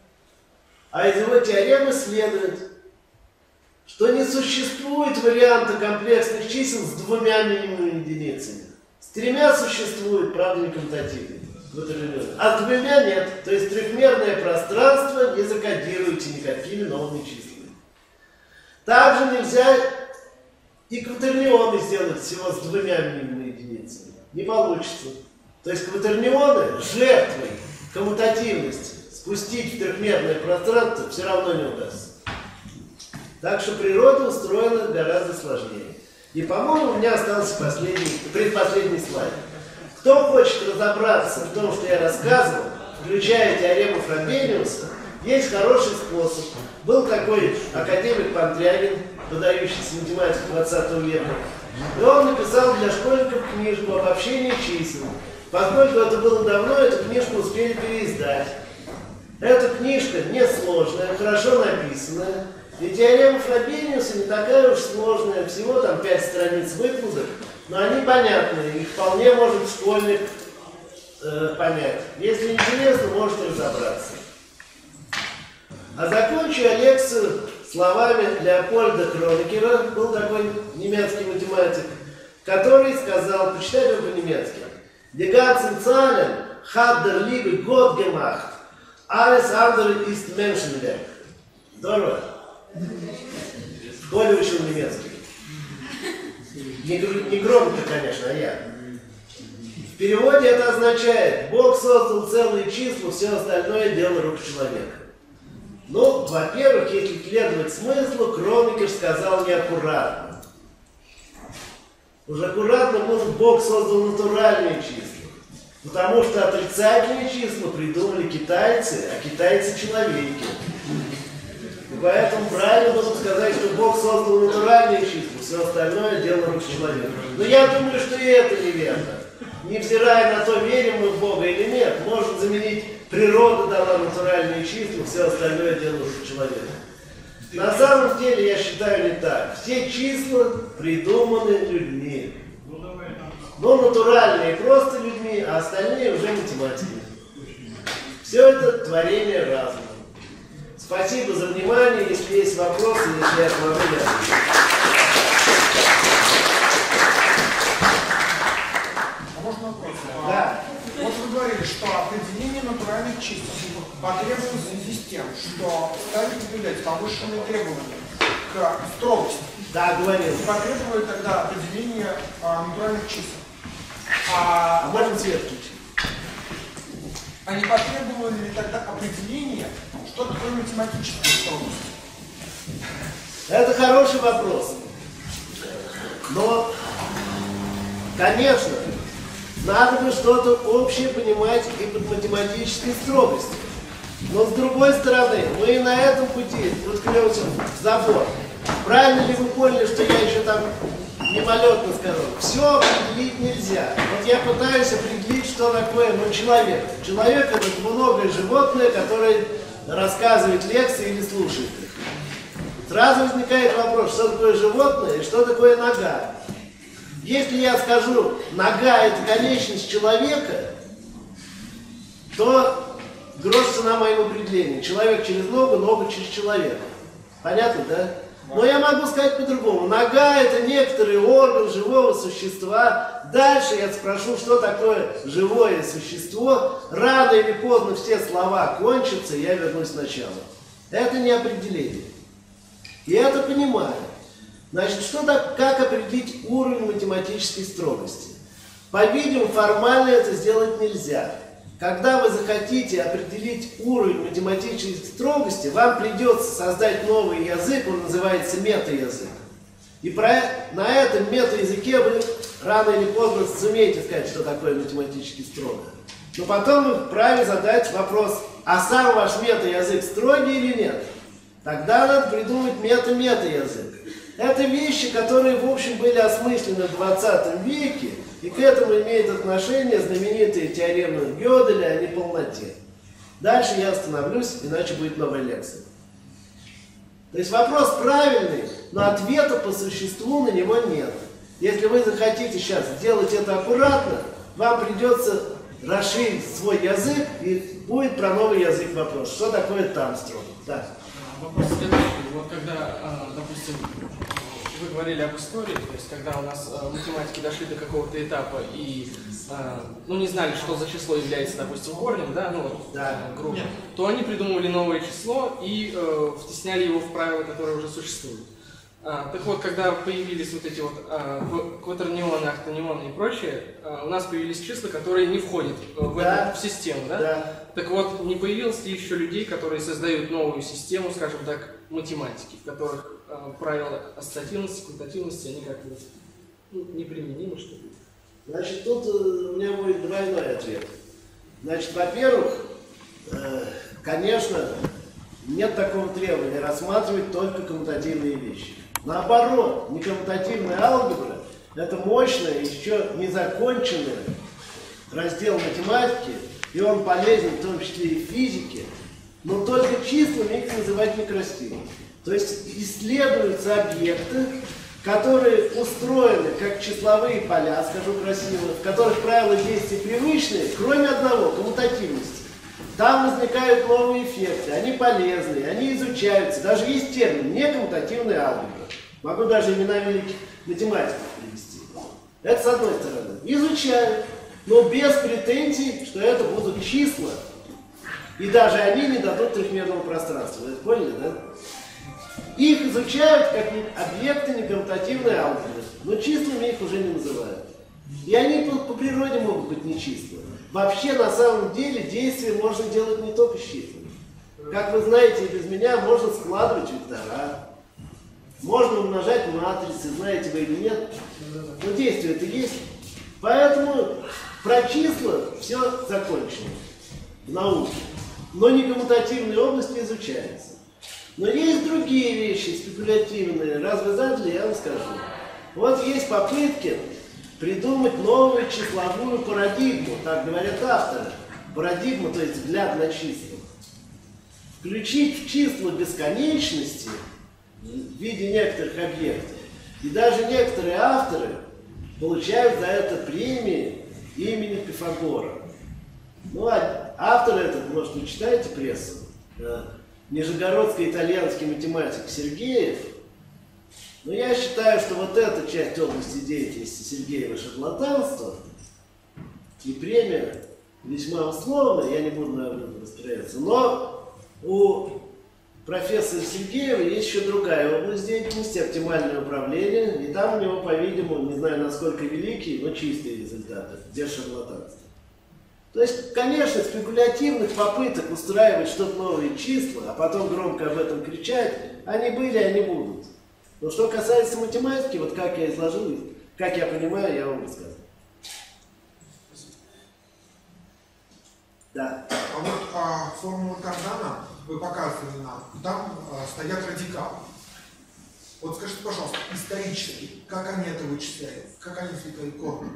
а из его теоремы следует, что не существует варианта комплексных чисел с двумя минимумными единицами. С тремя существует, правда, не коммутативный, а с двумя нет. То есть трехмерное пространство не закодируете никакими новыми числами. Также нельзя и кватернионы сделать всего с двумя минимумными единицами. Не получится. То есть кватернионы жертвой коммутативности спустить в трехмерное пространство все равно не удастся. Так что природа устроена гораздо сложнее. И, по-моему, у меня остался предпоследний слайд. Кто хочет разобраться в том, что я рассказывал, включая теорему Фробениуса, есть хороший способ. Был такой академик Пантрягин, выдающийся математик 20 века, и он написал для школьников книжку об общении чисел. Поскольку это было давно, эту книжку успели переиздать. Эта книжка несложная, хорошо написанная. И теорема Фробениуса не такая уж сложная, всего там 5 страниц выкладок, но они понятные, их вполне может школьник понять. Если интересно, можете разобраться. А закончу я лекцию словами Леопольда Кронекера, был такой немецкий математик, который сказал, почитайте его по-немецки: «Die ganzen Zahlen hat der liebe Gott gemacht, alles andere ist Menschenwerk». Здорово? В школе учил немецкий. Не громко, конечно, а я. В переводе это означает: Бог создал целые числа, все остальное дело рук человека. Ну, во-первых, если следовать смыслу, Кронекер сказал неаккуратно. Уже аккуратно было: Бог создал натуральные числа. Потому что отрицательные числа придумали китайцы, а китайцы человеки. И поэтому правильно было сказать, что Бог создал натуральные числа, все остальное дело рук человека. Но я думаю, что и это неверно. Невзирая на то, верим мы в Бога или нет, может заменить: природа дала натуральные числа, все остальное дело рук человека. На самом деле я считаю не так. Все числа придуманы людьми. Но натуральные просто людьми, а остальные уже математиками. Все это творение разума. Спасибо за внимание. Если есть вопросы, если я смогу, я отвечу. А можно вопрос? Да. Вот вы говорили, что определение натуральных чисел потребуется в связи с тем, что стали определять повышенные требования к строгости. Да, говорил. Потребовали тогда определение натуральных чисел. А можно цвет включить? Они потребовали ли тогда определения, что такое математическая строгость? Это хороший вопрос. Но Конечно, надо бы что-то общее понимать и под математической строгостью. Но с другой стороны, мы и на этом пути уткнемся в забор. Правильно ли вы поняли, что я еще там мимолетно сказал? Все определить нельзя. Вот я пытаюсь определить, что такое человек. Человек — это двуногое животное, которое рассказывает лекции или слушает их. Сразу возникает вопрос, что такое животное и что такое нога. Если я скажу, нога — это конечность человека, то грош цена моему определению. Человек через ногу, нога через человека. Понятно, да? Но я могу сказать по-другому. Нога — это некоторый орган живого существа. Дальше я спрошу, что такое живое существо. Рано или поздно все слова кончатся, и я вернусь сначала. Это не определение. Я это понимаю. Значит, как определить уровень математической строгости? По-видимому, формально это сделать нельзя. Когда вы захотите определить уровень математической строгости, вам придется создать новый язык, он называется метаязык. И на этом метаязыке вы рано или поздно сумеете сказать, что такое математически строго. Но потом вы вправе задать вопрос, а сам ваш метаязык строгий или нет? Тогда надо придумать мета-метаязык. Это вещи, которые, в общем, были осмыслены в 20 веке, и к этому имеет отношение знаменитые теоремы Гёделя о неполноте. Дальше я остановлюсь, иначе будет новая лекция. То есть вопрос правильный, но ответа по существу на него нет. Если вы захотите сейчас сделать это аккуратно, вам придется расширить свой язык, и будет про новый язык вопрос. Что такое там строго? Да. Вопрос следующий. Вот когда, допустим, вы говорили об истории, то есть когда у нас математики дошли до какого-то этапа и не знали, что за число является, допустим, корнем, да, грубо, то они придумывали новое число и втесняли его в правила, которые уже существуют. Так вот, когда появились вот эти вот кватернионы, октонионы и прочее, у нас появились числа, которые не входят в систему, да? Да. Так вот, не появилось ли еще людей, которые создают новую систему, скажем так, математики, в которых правила ассоциативности, квотативности, они как-то неприменимы, что ли? Значит, тут у меня будет двойной ответ. Значит, во-первых, конечно, нет такого требования рассматривать только коммутативные вещи. Наоборот, некоммутативная алгебра – это мощный, еще не законченный раздел математики, и он полезен в том числе и в физике, но только числами их называть некрасиво. То есть исследуются объекты, которые устроены как числовые поля, скажу красиво, в которых правила действия привычные, кроме одного – коммутативности. Там возникают новые эффекты, они полезные, они изучаются. Даже есть термин некоммутативная алгебра. Могу даже имена великих математиков привести. Это с одной стороны. Изучают, но без претензий, что это будут числа. И даже они не дадут трехмерного пространства. Вы это поняли, да? Их изучают как объекты некоммутативной алгебры, но числами их уже не называют. И они по природе могут быть не числа. Вообще, на самом деле, действие можно делать не только с числами. Как вы знаете, и без меня можно складывать вектора, можно умножать матрицы, знаете вы или нет, но действие-то есть. Поэтому про числа все закончено в науке, но некоммутативные области изучаются. Но есть другие вещи спекулятивные. Раз вы задали, я вам скажу. Вот есть попытки придумать новую числовую парадигму, так говорят авторы. Парадигма, то есть взгляд на числа. Включить в числа бесконечности в виде некоторых объектов. И даже некоторые авторы получают за это премии имени Пифагора. Ну, а автор этот, может, вы читаете прессу? Нижегородско-итальянский математик Сергеев. Но я считаю, что вот эта часть области деятельности Сергеева шарлатанство и премия весьма условная, я не буду на этом распоряжаться, но у профессора Сергеева есть еще другая область деятельности, оптимальное управление, и там у него, по-видимому, не знаю, насколько великие, но чистые результаты, где шарлатанство. То есть, конечно, спекулятивных попыток устраивать что-то новые числа, а потом громко об этом кричать, они были, они будут. Но что касается математики, вот как я изложил, как я понимаю, я вам рассказал. Да. А вот формула Кардана, вы показывали нам, там стоят радикалы. Вот скажите, пожалуйста, исторически, как они это вычисляют? Как они извлекают корни?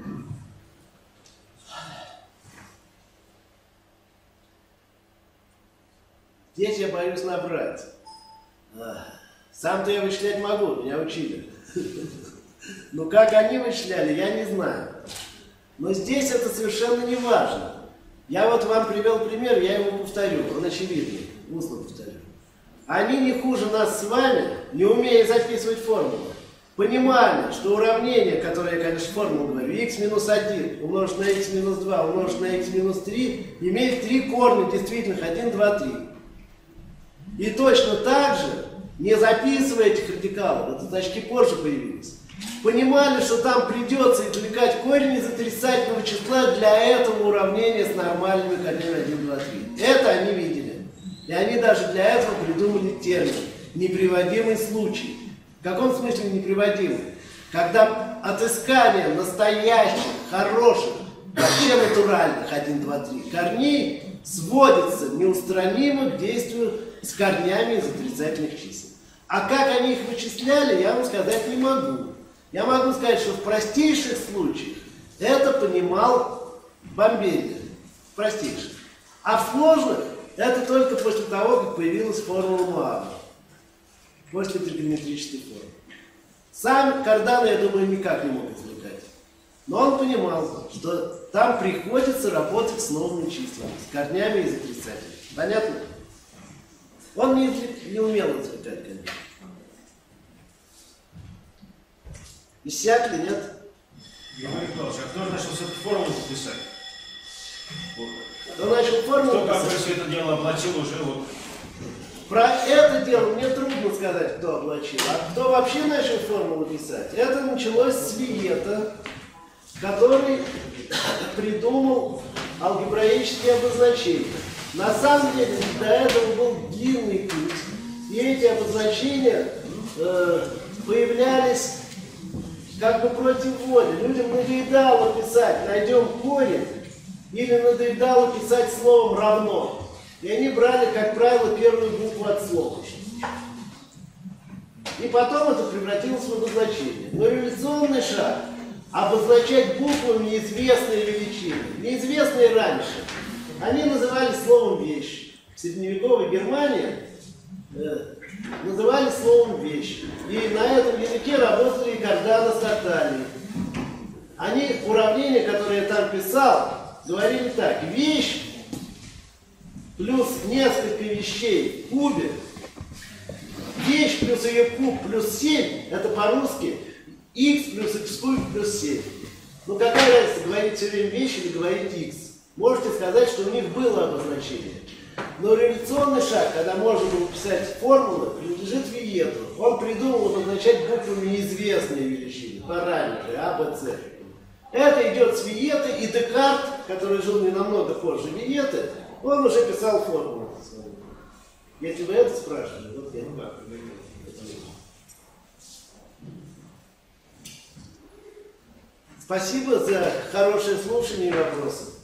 Здесь я боюсь набрать. Сам-то я вычислять могу, меня учили. Но как они вычисляли, я не знаю. Но здесь это совершенно не важно. Я вот вам привел пример, я его повторю, он очевидный, устно повторю. Они не хуже нас с вами, не умея записывать формулы, понимали, что уравнение, которое я, конечно, формулу говорю, x минус 1 умножить на x минус 2 умножить на x минус 3, имеет 3 корня действительных 1, 2, 3. И точно так же, не записывая этих радикалов, это значки позже появились, понимали, что там придется извлекать корень из отрицательного числа для этого уравнения с нормальными корнями 1, 2, 3. Это они видели. И они даже для этого придумали термин «неприводимый случай». В каком смысле неприводимый? Когда отыскание настоящих, хороших, вообще натуральных 1, 2, 3 корней сводится неустранимо к действию с корнями из отрицательных чисел. А как они их вычисляли, я вам сказать не могу. Я могу сказать, что в простейших случаях это понимал Бомбельдер. В простейших. А в сложных это только после того, как появилась формула Муава. После тригонометрической формы. Сам Кардан, я думаю, никак не мог извлекать. Но он понимал, что там приходится работать с новыми числами, с корнями из отрицательных. Понятно? Он не умел извлекать, конечно. Иссякли, нет? Георгий Павлович, а кто начал эту формулу писать? Кто начал формулу Кто как бы писать? все это дело облачил уже вот. Про это дело мне трудно сказать, кто облачил. А кто вообще начал формулу писать? Это началось с Виета, который придумал алгебраические обозначения. На самом деле до этого был длинный путь. И эти обозначения появлялись как бы против воли. Людям надоедало писать «найдем корень» или надоедало писать словом «равно». И они брали, как правило, первую букву от слова. И потом это превратилось в обозначение. Но революционный шаг – обозначать буквами неизвестные величины. Неизвестные раньше. Они называли словом «вещь». В средневековой Германии называли словом «вещь». И на этом языке работали и Кардана с Тартальей. Они уравнения, которые я там писал, говорили так: вещь плюс несколько вещей в кубе, вещь плюс ее куб плюс 7, это по-русски x плюс x куб плюс 7. Ну какая разница, говорить все время вещь или говорить x? Можете сказать, что у них было обозначение. Но революционный шаг, когда можно было писать формулы, принадлежит Виету. Он придумал обозначать буквами неизвестные величины, параметры А, Б, С. Это идет с Виеты, и Декарт, который жил не намного позже Виеты, он уже писал формулу. Если вы это спрашивали, вот я не могу. Спасибо за хорошее слушание и вопросы.